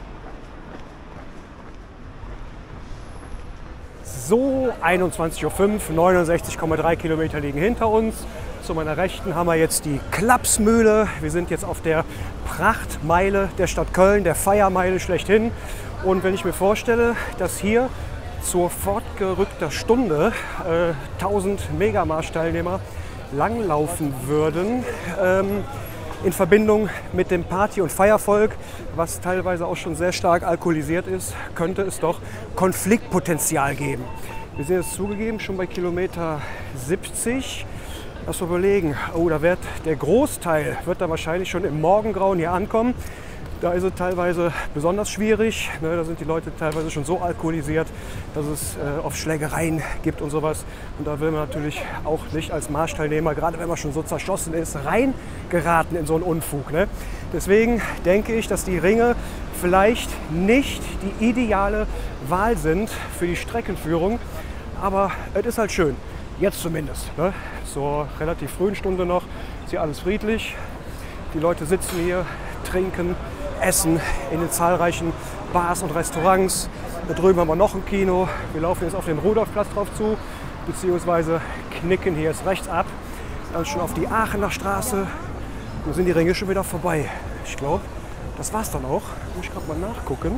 So, 21:05 Uhr, 69,3 Kilometer liegen hinter uns. Zu meiner Rechten haben wir jetzt die Klapsmühle. Wir sind jetzt auf der Prachtmeile der Stadt Köln, der Feiermeile schlechthin. Und wenn ich mir vorstelle, dass hier zur fortgerückter Stunde 1000 Megamarsch-Teilnehmer langlaufen würden, in Verbindung mit dem Party- und Feiervolk, was teilweise auch schon sehr stark alkoholisiert ist, könnte es doch Konfliktpotenzial geben. Wir sind jetzt zugegeben schon bei Kilometer 70. Lass mal überlegen, oh, da wird der Großteil wird da wahrscheinlich schon im Morgengrauen hier ankommen. Da ist es teilweise besonders schwierig. Ne? Da sind die Leute teilweise schon so alkoholisiert, dass es oft Schlägereien gibt und sowas. Und da will man natürlich auch nicht als Marschteilnehmer, gerade wenn man schon so zerschossen ist, reingeraten in so einen Unfug. Ne? Deswegen denke ich, dass die Ringe vielleicht nicht die ideale Wahl sind für die Streckenführung. Aber es ist halt schön. Jetzt zumindest. Ne? Zur relativ frühen Stunde noch ist hier alles friedlich. Die Leute sitzen hier, trinken, essen in den zahlreichen Bars und Restaurants. Da drüben haben wir noch ein Kino. Wir laufen jetzt auf den Rudolfplatz drauf zu, beziehungsweise knicken hier jetzt rechts ab. Dann schon auf die Aachener Straße. Dann sind die Ringe schon wieder vorbei. Ich glaube, das war's dann auch. Muss ich gerade mal nachgucken.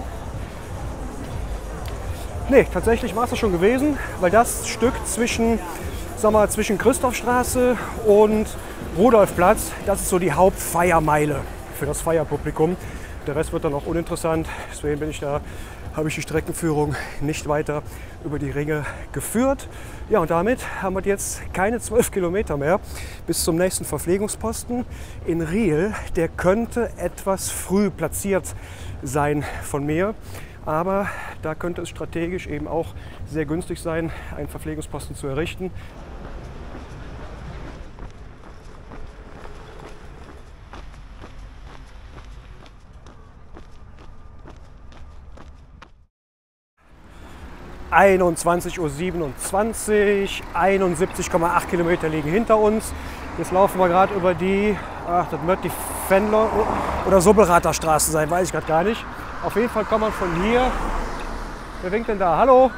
Nee, tatsächlich war es das schon gewesen, weil das Stück zwischen Christophstraße und Rudolfplatz, das ist so die Hauptfeiermeile für das Feierpublikum. Der Rest wird dann auch uninteressant, deswegen habe ich die Streckenführung nicht weiter über die Ringe geführt. Ja, und damit haben wir jetzt keine 12 Kilometer mehr bis zum nächsten Verpflegungsposten in Riehl. Der könnte etwas früh platziert sein von mir. Aber da könnte es strategisch eben auch sehr günstig sein, einen Verpflegungsposten zu errichten. (21:27 Uhr), 71,8 Kilometer liegen hinter uns. Jetzt laufen wir gerade über die, das wird die Fendler oder Subbelrather Straße sein, weiß ich gerade gar nicht. Auf jeden Fall kommt man von hier. Wer winkt denn da? Hallo?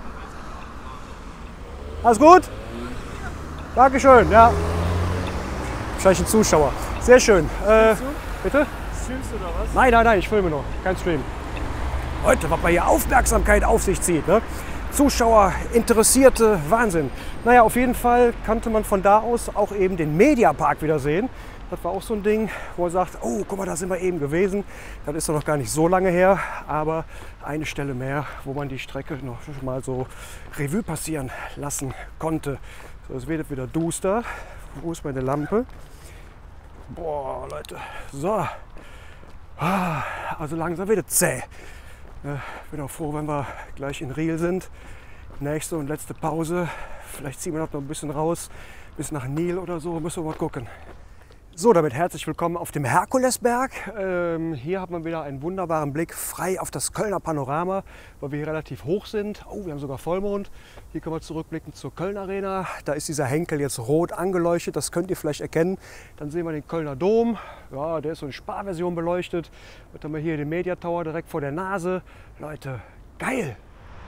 Alles gut? Dankeschön, ja. Wahrscheinlich ein Zuschauer. Sehr schön. Bitte? Streamst du da was? Nein, ich filme nur. Kein Stream. Leute, was man hier Aufmerksamkeit auf sich zieht. Ne? Zuschauer, Interessierte, Wahnsinn. Naja, auf jeden Fall konnte man von da aus auch eben den Mediapark wieder sehen. Das war auch so ein Ding, wo man sagt, oh, guck mal, da sind wir eben gewesen. Das ist doch noch gar nicht so lange her, aber eine Stelle mehr, wo man die Strecke noch mal so Revue passieren lassen konnte. So, es wird wieder duster. Wo ist meine Lampe? Boah, Leute. So. Also langsam wird es zäh. Bin auch froh, wenn wir gleich in Riehl sind. Nächste und letzte Pause. Vielleicht ziehen wir noch ein bisschen raus, bis nach Nil oder so. Müssen wir mal gucken. So, damit herzlich willkommen auf dem Herkulesberg. Hier hat man wieder einen wunderbaren Blick frei auf das Kölner Panorama, weil wir hier relativ hoch sind. Oh, wir haben sogar Vollmond. Hier können wir zurückblicken zur Köln Arena. Da ist dieser Henkel jetzt rot angeleuchtet, das könnt ihr vielleicht erkennen. Dann sehen wir den Kölner Dom. Ja, der ist so in Sparversion beleuchtet. Dann haben wir hier den Media Tower direkt vor der Nase. Leute, geil!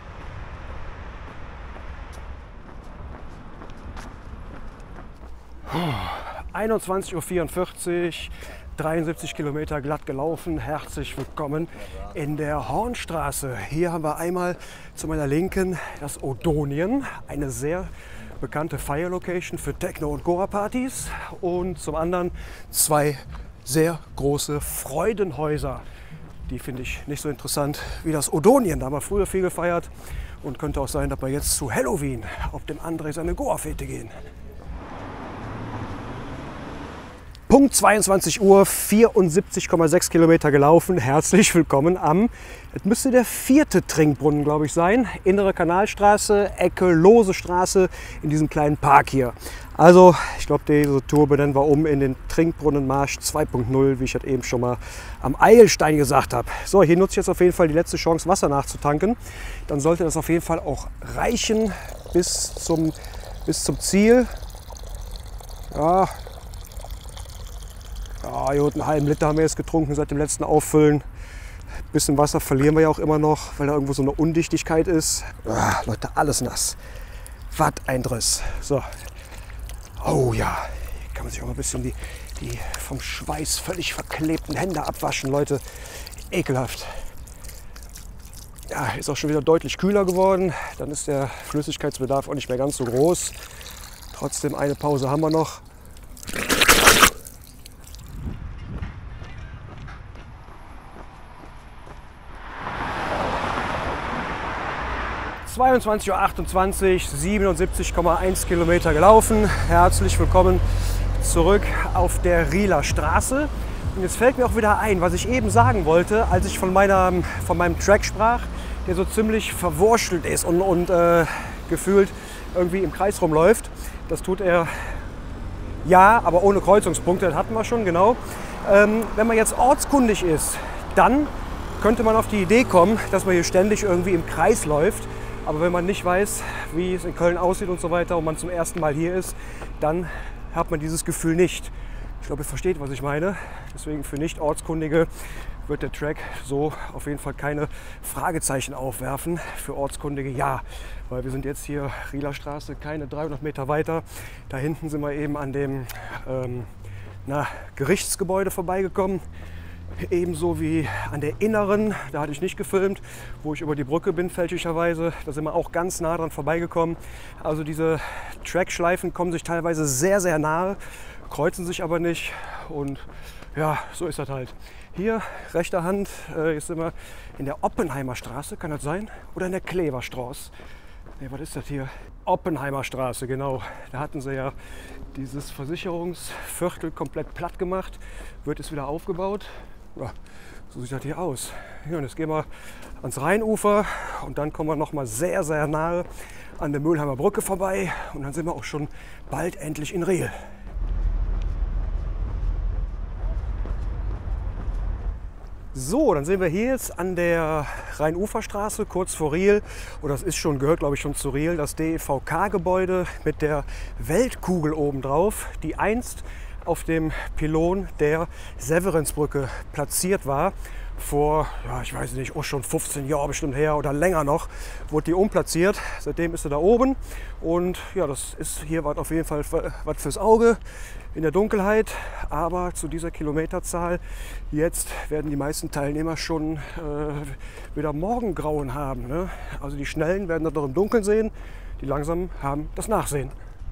Puh. 21:44 Uhr, 73 Kilometer glatt gelaufen. Herzlich willkommen in der Hornstraße. Hier haben wir einmal zu meiner Linken das Odonien, eine sehr bekannte Fire-Location für Techno- und Goa-Partys. Und zum anderen zwei sehr große Freudenhäuser. Die finde ich nicht so interessant wie das Odonien. Da haben wir früher viel gefeiert und könnte auch sein, dass wir jetzt zu Halloween auf dem André seine Goa-Fete gehen. Punkt 22 Uhr, 74,6 Kilometer gelaufen. Herzlich willkommen am, es müsste der 4. Trinkbrunnen, glaube ich, sein. Innere Kanalstraße, Ecke Lose Straße, in diesem kleinen Park hier. Also, ich glaube, diese Tour benennen wir um in den Trinkbrunnenmarsch 2.0, wie ich das eben schon mal am Eilstein gesagt habe. So, hier nutze ich jetzt auf jeden Fall die letzte Chance, Wasser nachzutanken. Dann sollte das auf jeden Fall auch reichen bis zum Ziel. Ja, hier unten einen halben Liter haben wir jetzt getrunken seit dem letzten Auffüllen. Ein bisschen Wasser verlieren wir ja auch immer noch, weil da irgendwo so eine Undichtigkeit ist. Leute, alles nass. Was ein Driss. So. Oh ja, hier kann man sich auch mal ein bisschen die vom Schweiß völlig verklebten Hände abwaschen, Leute. Ekelhaft. Ja, ist auch schon wieder deutlich kühler geworden. Dann ist der Flüssigkeitsbedarf auch nicht mehr ganz so groß. Trotzdem eine Pause haben wir noch. 22:28 Uhr, 77,1 Kilometer gelaufen. Herzlich willkommen zurück auf der Rieler Straße. Und jetzt fällt mir auch wieder ein, was ich eben sagen wollte, als ich von meinem Track sprach, der so ziemlich verwurschtelt ist und gefühlt irgendwie im Kreis rumläuft. Das tut er, ja, aber ohne Kreuzungspunkte, das hatten wir schon, genau. Wenn man jetzt ortskundig ist, dann könnte man auf die Idee kommen, dass man hier ständig irgendwie im Kreis läuft. Aber wenn man nicht weiß, wie es in Köln aussieht und so weiter und man zum ersten Mal hier ist, dann hat man dieses Gefühl nicht. Ich glaube, ihr versteht, was ich meine. Deswegen für Nicht-Ortskundige wird der Track so auf jeden Fall keine Fragezeichen aufwerfen. Für Ortskundige ja, weil wir sind jetzt hier Rieler Straße, keine 300 Meter weiter. Da hinten sind wir eben an dem Gerichtsgebäude vorbeigekommen. Ebenso wie an der inneren, da hatte ich nicht gefilmt, wo ich über die Brücke bin fälschlicherweise. Da sind wir auch ganz nah dran vorbeigekommen. Also diese Trackschleifen kommen sich teilweise sehr, sehr nahe, kreuzen sich aber nicht. Und ja, so ist das halt. Hier, rechter Hand, jetzt sind wir in der Oppenheimer Straße, kann das sein? Oder in der Kleverstraße? Ne, was ist das hier? Oppenheimer Straße, genau. Da hatten sie ja dieses Versicherungsviertel komplett platt gemacht. Wird es wieder aufgebaut. Ja, so sieht das hier aus. Ja, und jetzt gehen wir ans Rheinufer und dann kommen wir noch mal sehr, sehr nahe an der Mülheimer Brücke vorbei und dann sind wir auch schon bald endlich in Riehl. So, dann sind wir hier jetzt an der Rheinuferstraße, kurz vor Riehl. Und das ist schon, gehört glaube ich schon zu Riehl, das DEVK-Gebäude mit der Weltkugel obendrauf, die einst auf dem Pylon der Severinsbrücke platziert war. Vor, ja, ich weiß nicht, auch schon 15 Jahre bestimmt her oder länger noch, wurde die umplatziert. Seitdem ist sie da oben. Und ja, das ist hier was auf jeden Fall was fürs Auge in der Dunkelheit. Aber zu dieser Kilometerzahl jetzt werden die meisten Teilnehmer schon wieder Morgengrauen haben. Ne? Also die Schnellen werden das noch im Dunkeln sehen, die Langsamen haben das Nachsehen.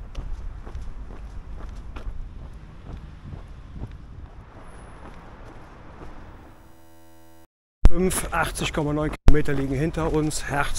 80,9 Kilometer liegen hinter uns. Herz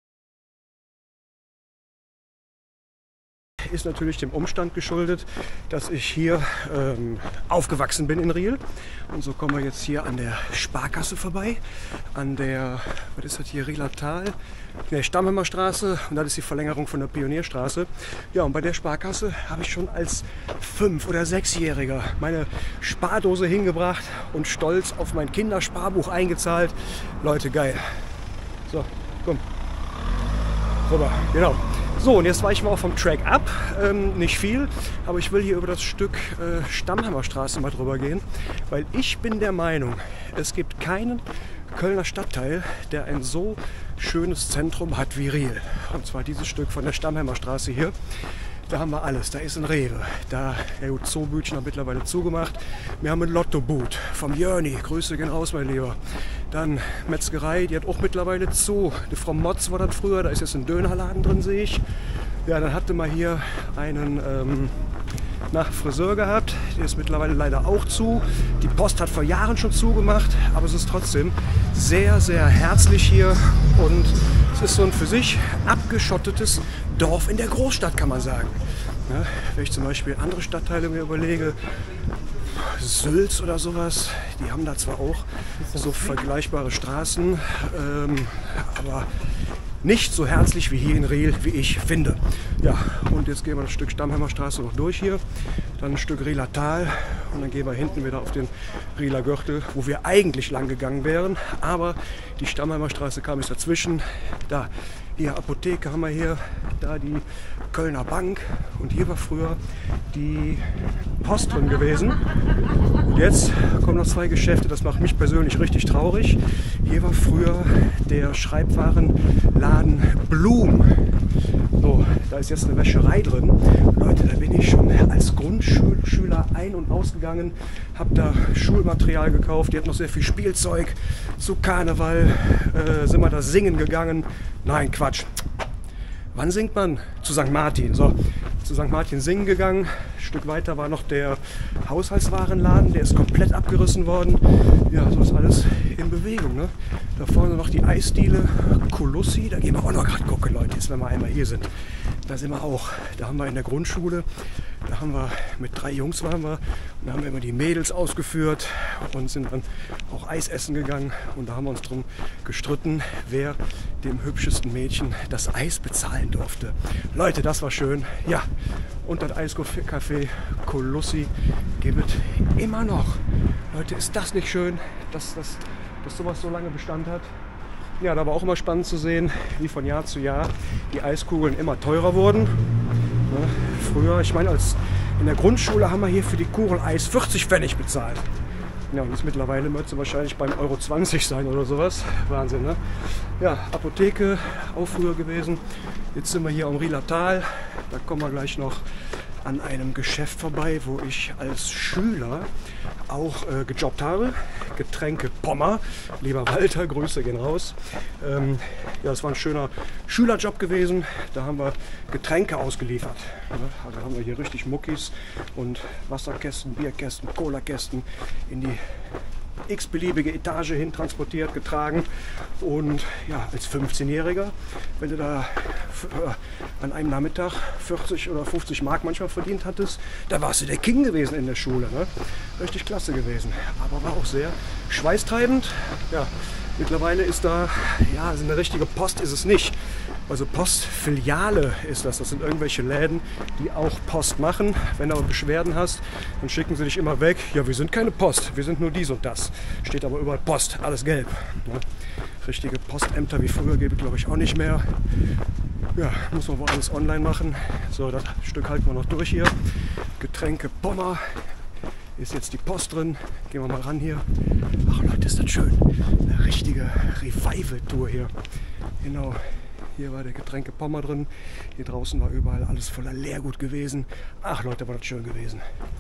ist natürlich dem Umstand geschuldet, dass ich hier aufgewachsen bin in Riehl. Und so kommen wir jetzt hier an der Sparkasse vorbei, an der, was ist das hier, Rieler Tal, der Stammheimer Straße, und das ist die Verlängerung von der Pionierstraße. Ja, und bei der Sparkasse habe ich schon als 5- oder 6-Jähriger meine Spardose hingebracht und stolz auf mein Kindersparbuch eingezahlt. Leute, geil. So, komm. Rüber, genau. So, und jetzt weichen wir auch vom Track ab. Nicht viel, aber ich will hier über das Stück Stammheimer Straße mal drüber gehen, weil ich bin der Meinung, es gibt keinen Kölner Stadtteil, der ein so schönes Zentrum hat wie Riehl. Und zwar dieses Stück von der Stammheimer Straße hier. Da haben wir alles. Da ist ein Rewe. Da, ja gut, Zoobütchen hat mittlerweile zugemacht. Wir haben ein Lotto-Boot vom Jörni. Grüße gehen raus, mein Lieber. Dann Metzgerei, die hat auch mittlerweile zu. Die Frau Motz war das früher. Da ist jetzt ein Dönerladen drin, sehe ich. Ja, dann hatte man hier einen Friseur gehabt. Der ist mittlerweile leider auch zu. Die Post hat vor Jahren schon zugemacht. Aber es ist trotzdem sehr, sehr herzlich hier. Und es ist so ein für sich abgeschottetes Dorf in der Großstadt, kann man sagen. Ja, wenn ich zum Beispiel andere Stadtteile mir überlege, Sülz oder sowas, die haben da zwar auch so vergleichbare Straßen, aber nicht so herzlich wie hier in Riehl, wie ich finde. Ja, und jetzt gehen wir das Stück Stammheimer Straße noch durch hier, dann ein Stück Rieler Tal und dann gehen wir hinten wieder auf den Rieler Gürtel, wo wir eigentlich lang gegangen wären, aber die Stammheimer Straße kam jetzt dazwischen. Da, hier Apotheke haben wir hier, da die Kölner Bank und hier war früher die Post drin gewesen. Und jetzt kommen noch 2 Geschäfte, das macht mich persönlich richtig traurig. Hier war früher der Schreibwarenladen Blum. So, da ist jetzt eine Wäscherei drin. Leute, da bin ich schon als Grundschüler ein- und ausgegangen, habe da Schulmaterial gekauft, die hat noch sehr viel Spielzeug. Zu Karneval sind wir da singen gegangen. Nein, Quatsch. Wann singt man? Zu St. Martin. So, zu St. Martin singen gegangen. Ein Stück weiter war noch der Haushaltswarenladen, der ist komplett abgerissen worden. Ja, so ist alles in Bewegung. Ne? Da vorne noch die Eisdiele Colussi, da gehen wir auch noch gerade gucken, Leute, jetzt wenn wir einmal hier sind. Da sind wir auch. Da haben wir in der Grundschule Da haben wir mit 3 Jungs waren wir und da haben wir immer die Mädels ausgeführt und sind dann auch Eis essen gegangen. Und da haben wir uns drum gestritten, wer dem hübschesten Mädchen das Eis bezahlen durfte. Leute, das war schön. Ja, und das Eiscafé Colussi gibt es immer noch. Leute, ist das nicht schön, dass sowas so lange Bestand hat? Ja, da war auch immer spannend zu sehen, wie von Jahr zu Jahr die Eiskugeln immer teurer wurden. Früher, ich meine, in der Grundschule haben wir hier für die Kugel Eis 40 Pfennig bezahlt. Ja, und jetzt mittlerweile müsste wahrscheinlich beim Euro 20 sein oder sowas. Wahnsinn, ne? Ja, Apotheke auch früher gewesen. Jetzt sind wir hier am Rieler Tal. Da kommen wir gleich noch an einem Geschäft vorbei, wo ich als Schüler auch gejobbt habe. Getränke Pommer. Lieber Walter, Grüße gehen raus. Ja, das war ein schöner Schülerjob gewesen. Da haben wir Getränke ausgeliefert. Ja, also haben wir hier richtig Muckis und Wasserkästen, Bierkästen, Cola-Kästen in die x-beliebige Etage hin transportiert, getragen. Und ja, als 15-Jähriger, wenn du da an einem Nachmittag 40 oder 50 Mark manchmal verdient hattest, da warst du der King gewesen in der Schule. Ne? Richtig klasse gewesen, aber war auch sehr schweißtreibend. Ja, mittlerweile ist da, ja, also eine richtige Post ist es nicht. Also Postfiliale ist das. Das sind irgendwelche Läden, die auch Post machen. Wenn du aber Beschwerden hast, dann schicken sie dich immer weg. Ja, wir sind keine Post, wir sind nur dies und das. Steht aber überall Post, alles gelb. Ne? Richtige Postämter wie früher gibt es, glaube ich, auch nicht mehr. Ja, muss man wohl alles online machen. So, das Stück halten wir noch durch hier. Getränke Pommer. Ist jetzt die Post drin. Gehen wir mal ran hier. Ach Leute, ist das schön. Eine richtige Revival-Tour hier. Genau. Hier war der Getränke Pommer drin. Hier draußen war überall alles voller Leergut gewesen. Ach Leute, war das schön gewesen.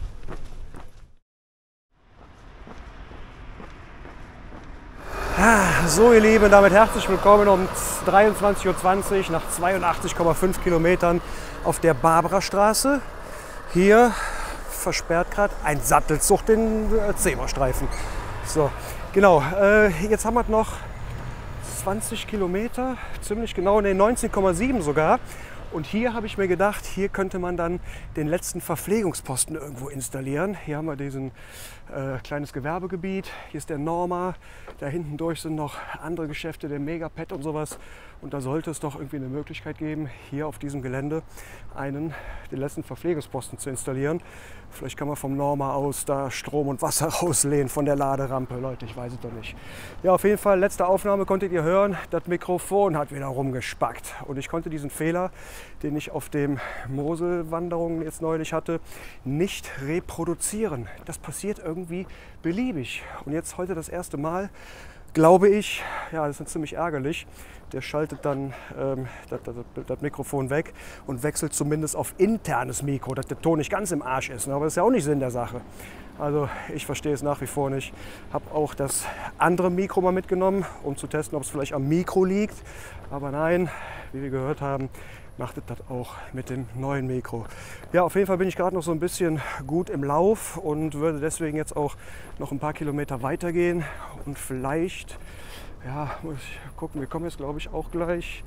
So ihr Lieben, damit herzlich willkommen um 23:20 Uhr nach 82,5 Kilometern auf der Barbarastraße. Hier versperrt gerade ein Sattelzug den Zebrastreifen. So, genau, jetzt haben wir noch 20 Kilometer, ziemlich genau, ne 19,7 sogar. Und hier habe ich mir gedacht, hier könnte man dann den letzten Verpflegungsposten irgendwo installieren. Hier haben wir diesen kleines Gewerbegebiet. Hier ist der Norma. Da hinten durch sind noch andere Geschäfte, der Megapet und sowas. Und da sollte es doch irgendwie eine Möglichkeit geben, hier auf diesem Gelände den letzten Verpflegungsposten zu installieren. Vielleicht kann man vom Norma aus da Strom und Wasser rauslehnen von der Laderampe. Leute, ich weiß es doch nicht. Ja, auf jeden Fall, letzte Aufnahme konntet ihr hören, das Mikrofon hat wieder rumgespackt. Und ich konnte diesen Fehler, den ich auf dem Moselwanderungen jetzt neulich hatte, nicht reproduzieren. Das passiert irgendwie beliebig. Und jetzt heute das erste Mal, glaube ich, ja, das ist ziemlich ärgerlich. Der schaltet dann das Mikrofon weg und wechselt zumindest auf internes Mikro, dass der Ton nicht ganz im Arsch ist. Aber das ist ja auch nicht Sinn der Sache. Also ich verstehe es nach wie vor nicht. Habe auch das andere Mikro mal mitgenommen, um zu testen, ob es vielleicht am Mikro liegt. Aber nein, wie wir gehört haben, macht es das auch mit dem neuen Mikro. Ja, auf jeden Fall bin ich gerade noch so ein bisschen gut im Lauf und würde deswegen jetzt auch noch ein paar Kilometer weitergehen und vielleicht, ja, muss ich gucken, wir kommen jetzt glaube ich auch gleich.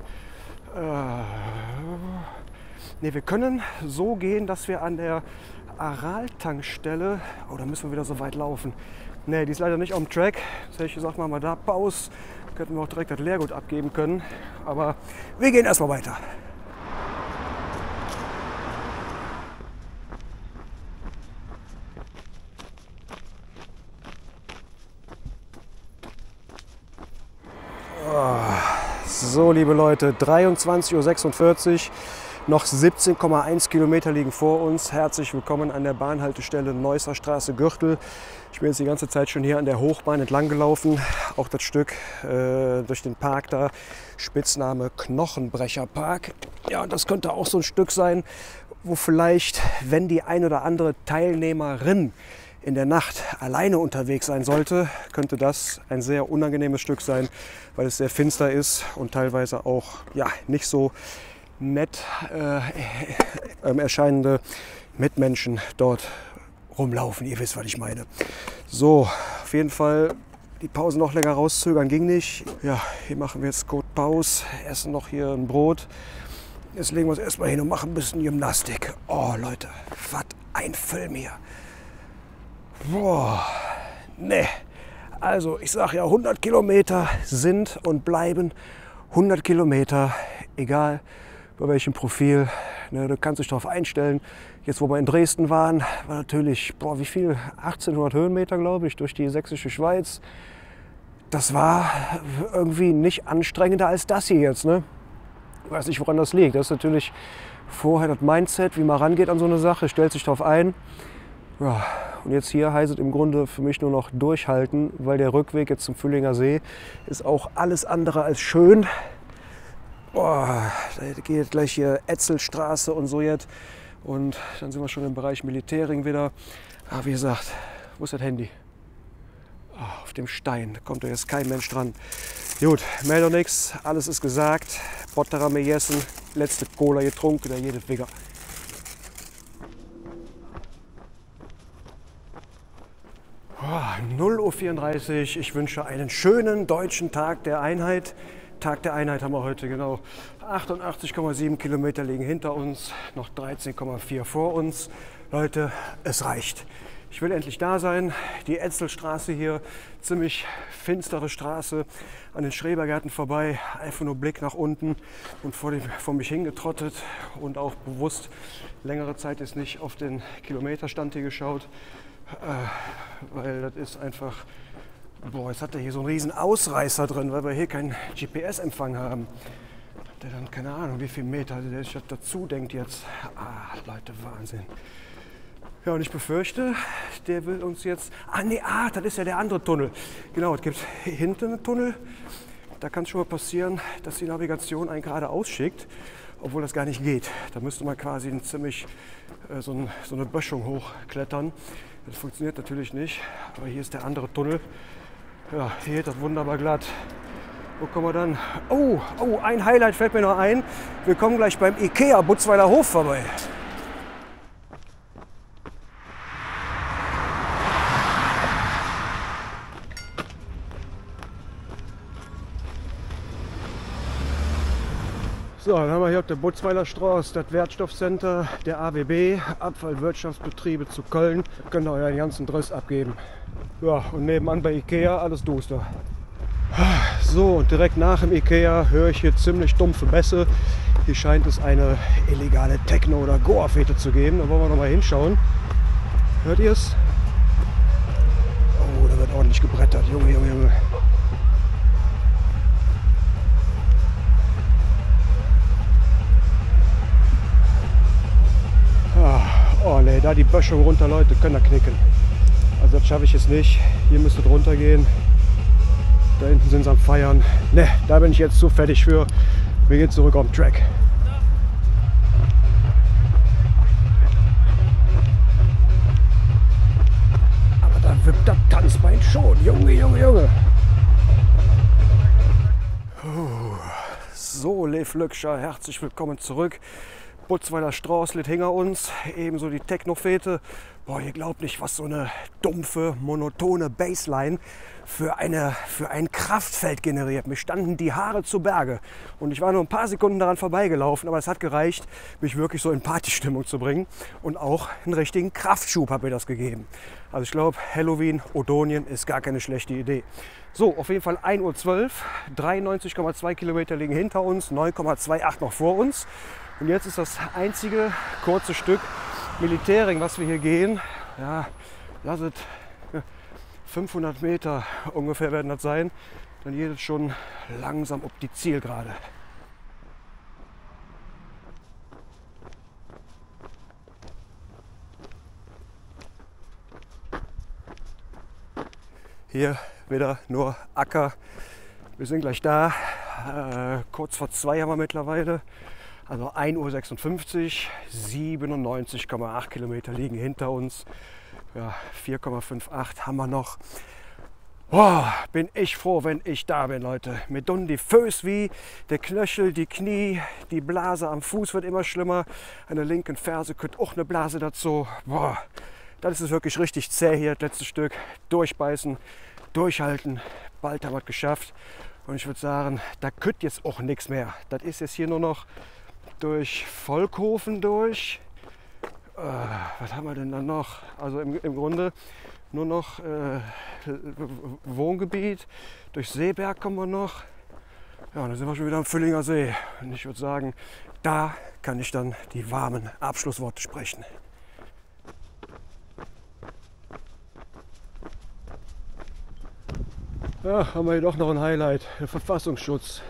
Ne, wir können so gehen, dass wir an der Aral-Tankstelle, oh, da müssen wir wieder so weit laufen. Ne, die ist leider nicht auf dem Track. Das hätte ich gesagt, machen wir da Pause. Könnten wir auch direkt das Leergut abgeben können. Aber wir gehen erstmal weiter. So, liebe Leute, 23:46 Uhr, noch 17,1 Kilometer liegen vor uns. Herzlich willkommen an der Bahnhaltestelle Neusser Straße Gürtel. Ich bin jetzt die ganze Zeit schon hier an der Hochbahn entlang gelaufen. Auch das Stück durch den Park da, Spitzname Knochenbrecherpark. Ja, und das könnte auch so ein Stück sein, wo vielleicht, wenn die ein oder andere Teilnehmerin in der Nacht alleine unterwegs sein sollte, könnte das ein sehr unangenehmes Stück sein, weil es sehr finster ist und teilweise auch ja, nicht so nett erscheinende Mitmenschen dort rumlaufen. Ihr wisst, was ich meine. So, auf jeden Fall die Pause noch länger rauszögern ging nicht. Ja, hier machen wir jetzt kurz Pause, essen noch hier ein Brot. Jetzt legen wir uns erstmal hin und machen ein bisschen Gymnastik. Oh Leute, was ein Film hier. Boah, ne. Also ich sage ja, 100 Kilometer sind und bleiben 100 Kilometer, egal bei welchem Profil. Ne, du kannst dich darauf einstellen. Jetzt, wo wir in Dresden waren, war natürlich, boah, wie viel? 1800 Höhenmeter, glaube ich, durch die sächsische Schweiz. Das war irgendwie nicht anstrengender als das hier jetzt, ne? Ich weiß nicht, woran das liegt. Das ist natürlich vorher das Mindset, wie man rangeht an so eine Sache, stellt sich darauf ein. Ja, und jetzt hier heißt es im Grunde für mich nur noch durchhalten, weil der Rückweg jetzt zum Füllinger See ist auch alles andere als schön. Boah, da geht gleich hier Etzelstraße und so jetzt. Und dann sind wir schon im Bereich Militärring wieder. Aber wie gesagt, wo ist das Handy? Oh, auf dem Stein, da kommt da jetzt kein Mensch dran. Gut, mehr noch nichts, alles ist gesagt. Butter haben wir gegessen, letzte Cola getrunken, da jedes Wigger. Oh, 0:34 Uhr, ich wünsche einen schönen deutschen Tag der Einheit. Tag der Einheit haben wir heute, genau. 88,7 Kilometer liegen hinter uns, noch 13,4 vor uns. Leute, es reicht. Ich will endlich da sein. Die Etzelstraße hier, ziemlich finstere Straße, an den Schrebergärten vorbei, einfach nur Blick nach unten und vor mich hingetrottet und auch bewusst längere Zeit jetzt nicht auf den Kilometerstand hier geschaut, weil das ist einfach, boah, jetzt hat er hier so einen riesen Ausreißer drin, weil wir hier keinen GPS-Empfang haben. Der dann, keine Ahnung, wie viel Meter der sich dazu denkt jetzt. Ah, Leute, Wahnsinn. Ja, und ich befürchte, der will uns jetzt... das ist ja der andere Tunnel. Genau, es gibt hinten einen Tunnel. Da kann es schon mal passieren, dass die Navigation einen gerade ausschickt, obwohl das gar nicht geht. Da müsste man quasi so eine Böschung hochklettern. Das funktioniert natürlich nicht, aber hier ist der andere Tunnel. Ja, hier geht das wunderbar glatt. Wo kommen wir dann? Oh, ein Highlight fällt mir noch ein. Wir kommen gleich beim Ikea Butzweiler Hof vorbei. So, dann haben wir hier auf der Butzweiler Straße das Wertstoffcenter der AWB, Abfallwirtschaftsbetriebe zu Köln. Da könnt ihr euren ganzen Driss abgeben. Ja, und nebenan bei Ikea alles duster. So, und direkt nach dem Ikea höre ich hier ziemlich dumpfe Bässe. Hier scheint es eine illegale Techno- oder Goa-Fete zu geben. Da wollen wir noch mal hinschauen. Hört ihr es? Oh, da wird ordentlich gebrettert. Junge, Junge, Junge. Oh ne, da die Böschung runter, Leute, können da knicken. Also das schaffe ich jetzt nicht. Hier müsste drunter gehen. Da hinten sind sie am Feiern. Ne, da bin ich jetzt zu fertig für. Wir gehen zurück auf den Track. Aber da wippt das Tanzbein schon. Junge, Junge, Junge. So, Lev Löckscher, herzlich willkommen zurück. Butzweiler Straße liegt hinter uns, ebenso die Techno-Fete. Boah, ihr glaubt nicht, was so eine dumpfe, monotone Bassline für ein Kraftfeld generiert. Mir standen die Haare zu Berge und ich war nur ein paar Sekunden daran vorbeigelaufen, aber es hat gereicht, mich wirklich so in Partystimmung zu bringen und auch einen richtigen Kraftschub hat mir das gegeben. Also ich glaube, Halloween, Odonien ist gar keine schlechte Idee. So, auf jeden Fall 1:12 Uhr, 93,2 Kilometer liegen hinter uns, 9,28 noch vor uns. Und jetzt ist das einzige kurze Stück Militärring, was wir hier gehen. Ja, lass es 500 Meter ungefähr werden das sein. Dann geht es schon langsam auf die Zielgerade. Hier wieder nur Acker. Wir sind gleich da. Kurz vor 2 haben wir mittlerweile. Also 1:56 Uhr, 97,8 Kilometer liegen hinter uns. Ja, 4,58 haben wir noch. Boah, bin ich froh, wenn ich da bin, Leute. Mir tun die Füße wie, der Knöchel, die Knie, die Blase am Fuß wird immer schlimmer. An der linken Ferse kommt auch eine Blase dazu. Boah, das ist wirklich richtig zäh hier, das letzte Stück. Durchbeißen, durchhalten. Bald haben wir es geschafft. Und ich würde sagen, da kommt jetzt auch nichts mehr. Das ist jetzt hier nur noch durch Volkhofen durch. Was haben wir denn dann noch? Also im Grunde nur noch Wohngebiet. Durch Seeberg kommen wir noch. Ja, und dann sind wir schon wieder am Völlinger See. Und ich würde sagen, da kann ich dann die warmen Abschlussworte sprechen. Ja, haben wir hier doch noch ein Highlight, der Verfassungsschutz.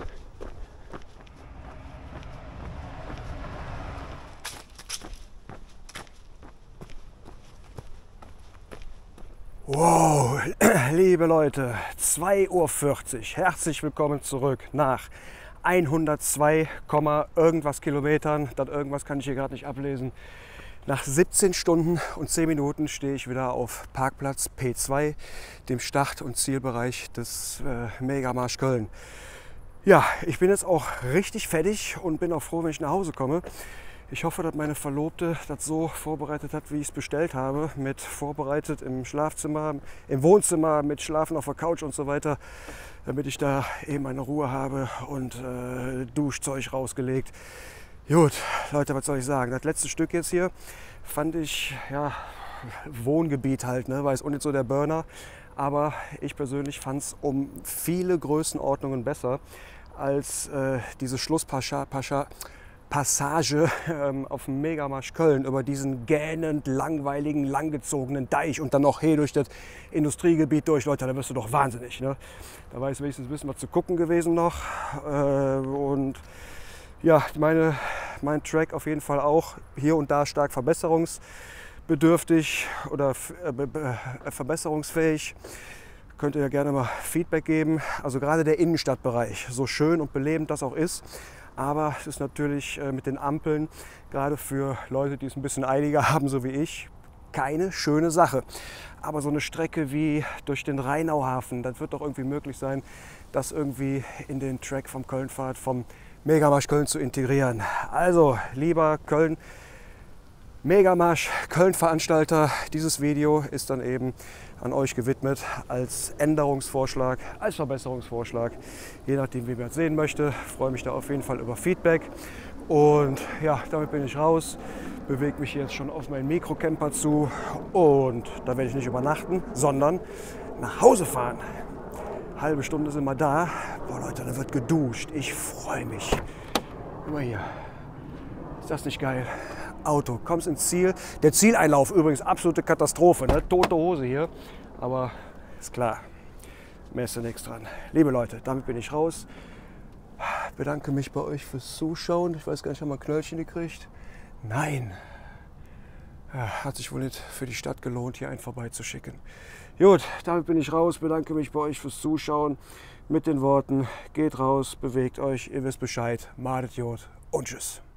Wow, liebe Leute, 2:40 Uhr. Herzlich willkommen zurück nach 102, irgendwas Kilometern. Das irgendwas kann ich hier gerade nicht ablesen. Nach 17 Stunden und 10 Minuten stehe ich wieder auf Parkplatz P2, dem Start- und Zielbereich des Megamarsch Köln. Ja, ich bin jetzt auch richtig fertig und bin auch froh, wenn ich nach Hause komme. Ich hoffe, dass meine Verlobte das so vorbereitet hat, wie ich es bestellt habe. Mit vorbereitet im Schlafzimmer, im Wohnzimmer, mit Schlafen auf der Couch und so weiter. Damit ich da eben meine Ruhe habe und Duschzeug rausgelegt. Gut, Leute, was soll ich sagen? Das letzte Stück jetzt hier fand ich, ja, Wohngebiet halt, ne? War jetzt auch nicht so der Burner. Aber ich persönlich fand es um viele Größenordnungen besser als diese Schlusspassage auf dem Megamarsch Köln über diesen gähnend langweiligen, langgezogenen Deich und dann noch hier durch das Industriegebiet durch. Leute, da wirst du doch wahnsinnig. Ne? Da war jetzt wenigstens ein bisschen was zu gucken gewesen noch. Und ja, mein Track auf jeden Fall auch hier und da stark verbesserungsbedürftig oder verbesserungsfähig. Könnt ihr ja gerne mal Feedback geben. Also gerade der Innenstadtbereich, so schön und belebend das auch ist. Aber es ist natürlich mit den Ampeln, gerade für Leute, die es ein bisschen einiger haben, so wie ich, keine schöne Sache. Aber so eine Strecke wie durch den Rheinauhafen, das wird doch irgendwie möglich sein, das irgendwie in den Track vom Kölnfahrt, vom Megamarsch Köln zu integrieren. Also, lieber Köln, Megamarsch Köln-Veranstalter, dieses Video ist dann eben an euch gewidmet als Änderungsvorschlag, als Verbesserungsvorschlag, je nachdem, wie man es sehen möchte. Ich freue mich da auf jeden Fall über Feedback. Und ja, damit bin ich raus, bewege mich jetzt schon auf meinen Mikrocamper zu und da werde ich nicht übernachten, sondern nach Hause fahren. Halbe Stunde sind wir da. Boah Leute, da wird geduscht. Ich freue mich. Guck mal hier. Ist das nicht geil? Auto, kommst ins Ziel. Der Zieleinlauf übrigens absolute Katastrophe, ne? Tote Hose hier. Aber ist klar, mehr ist da nichts dran. Liebe Leute, damit bin ich raus. Bedanke mich bei euch fürs Zuschauen. Ich weiß gar nicht, haben wir ein Knöllchen gekriegt? Nein. Ja, hat sich wohl nicht für die Stadt gelohnt, hier einen vorbeizuschicken. Gut, damit bin ich raus. Bedanke mich bei euch fürs Zuschauen. Mit den Worten, geht raus, bewegt euch, ihr wisst Bescheid. Madet Jod und tschüss.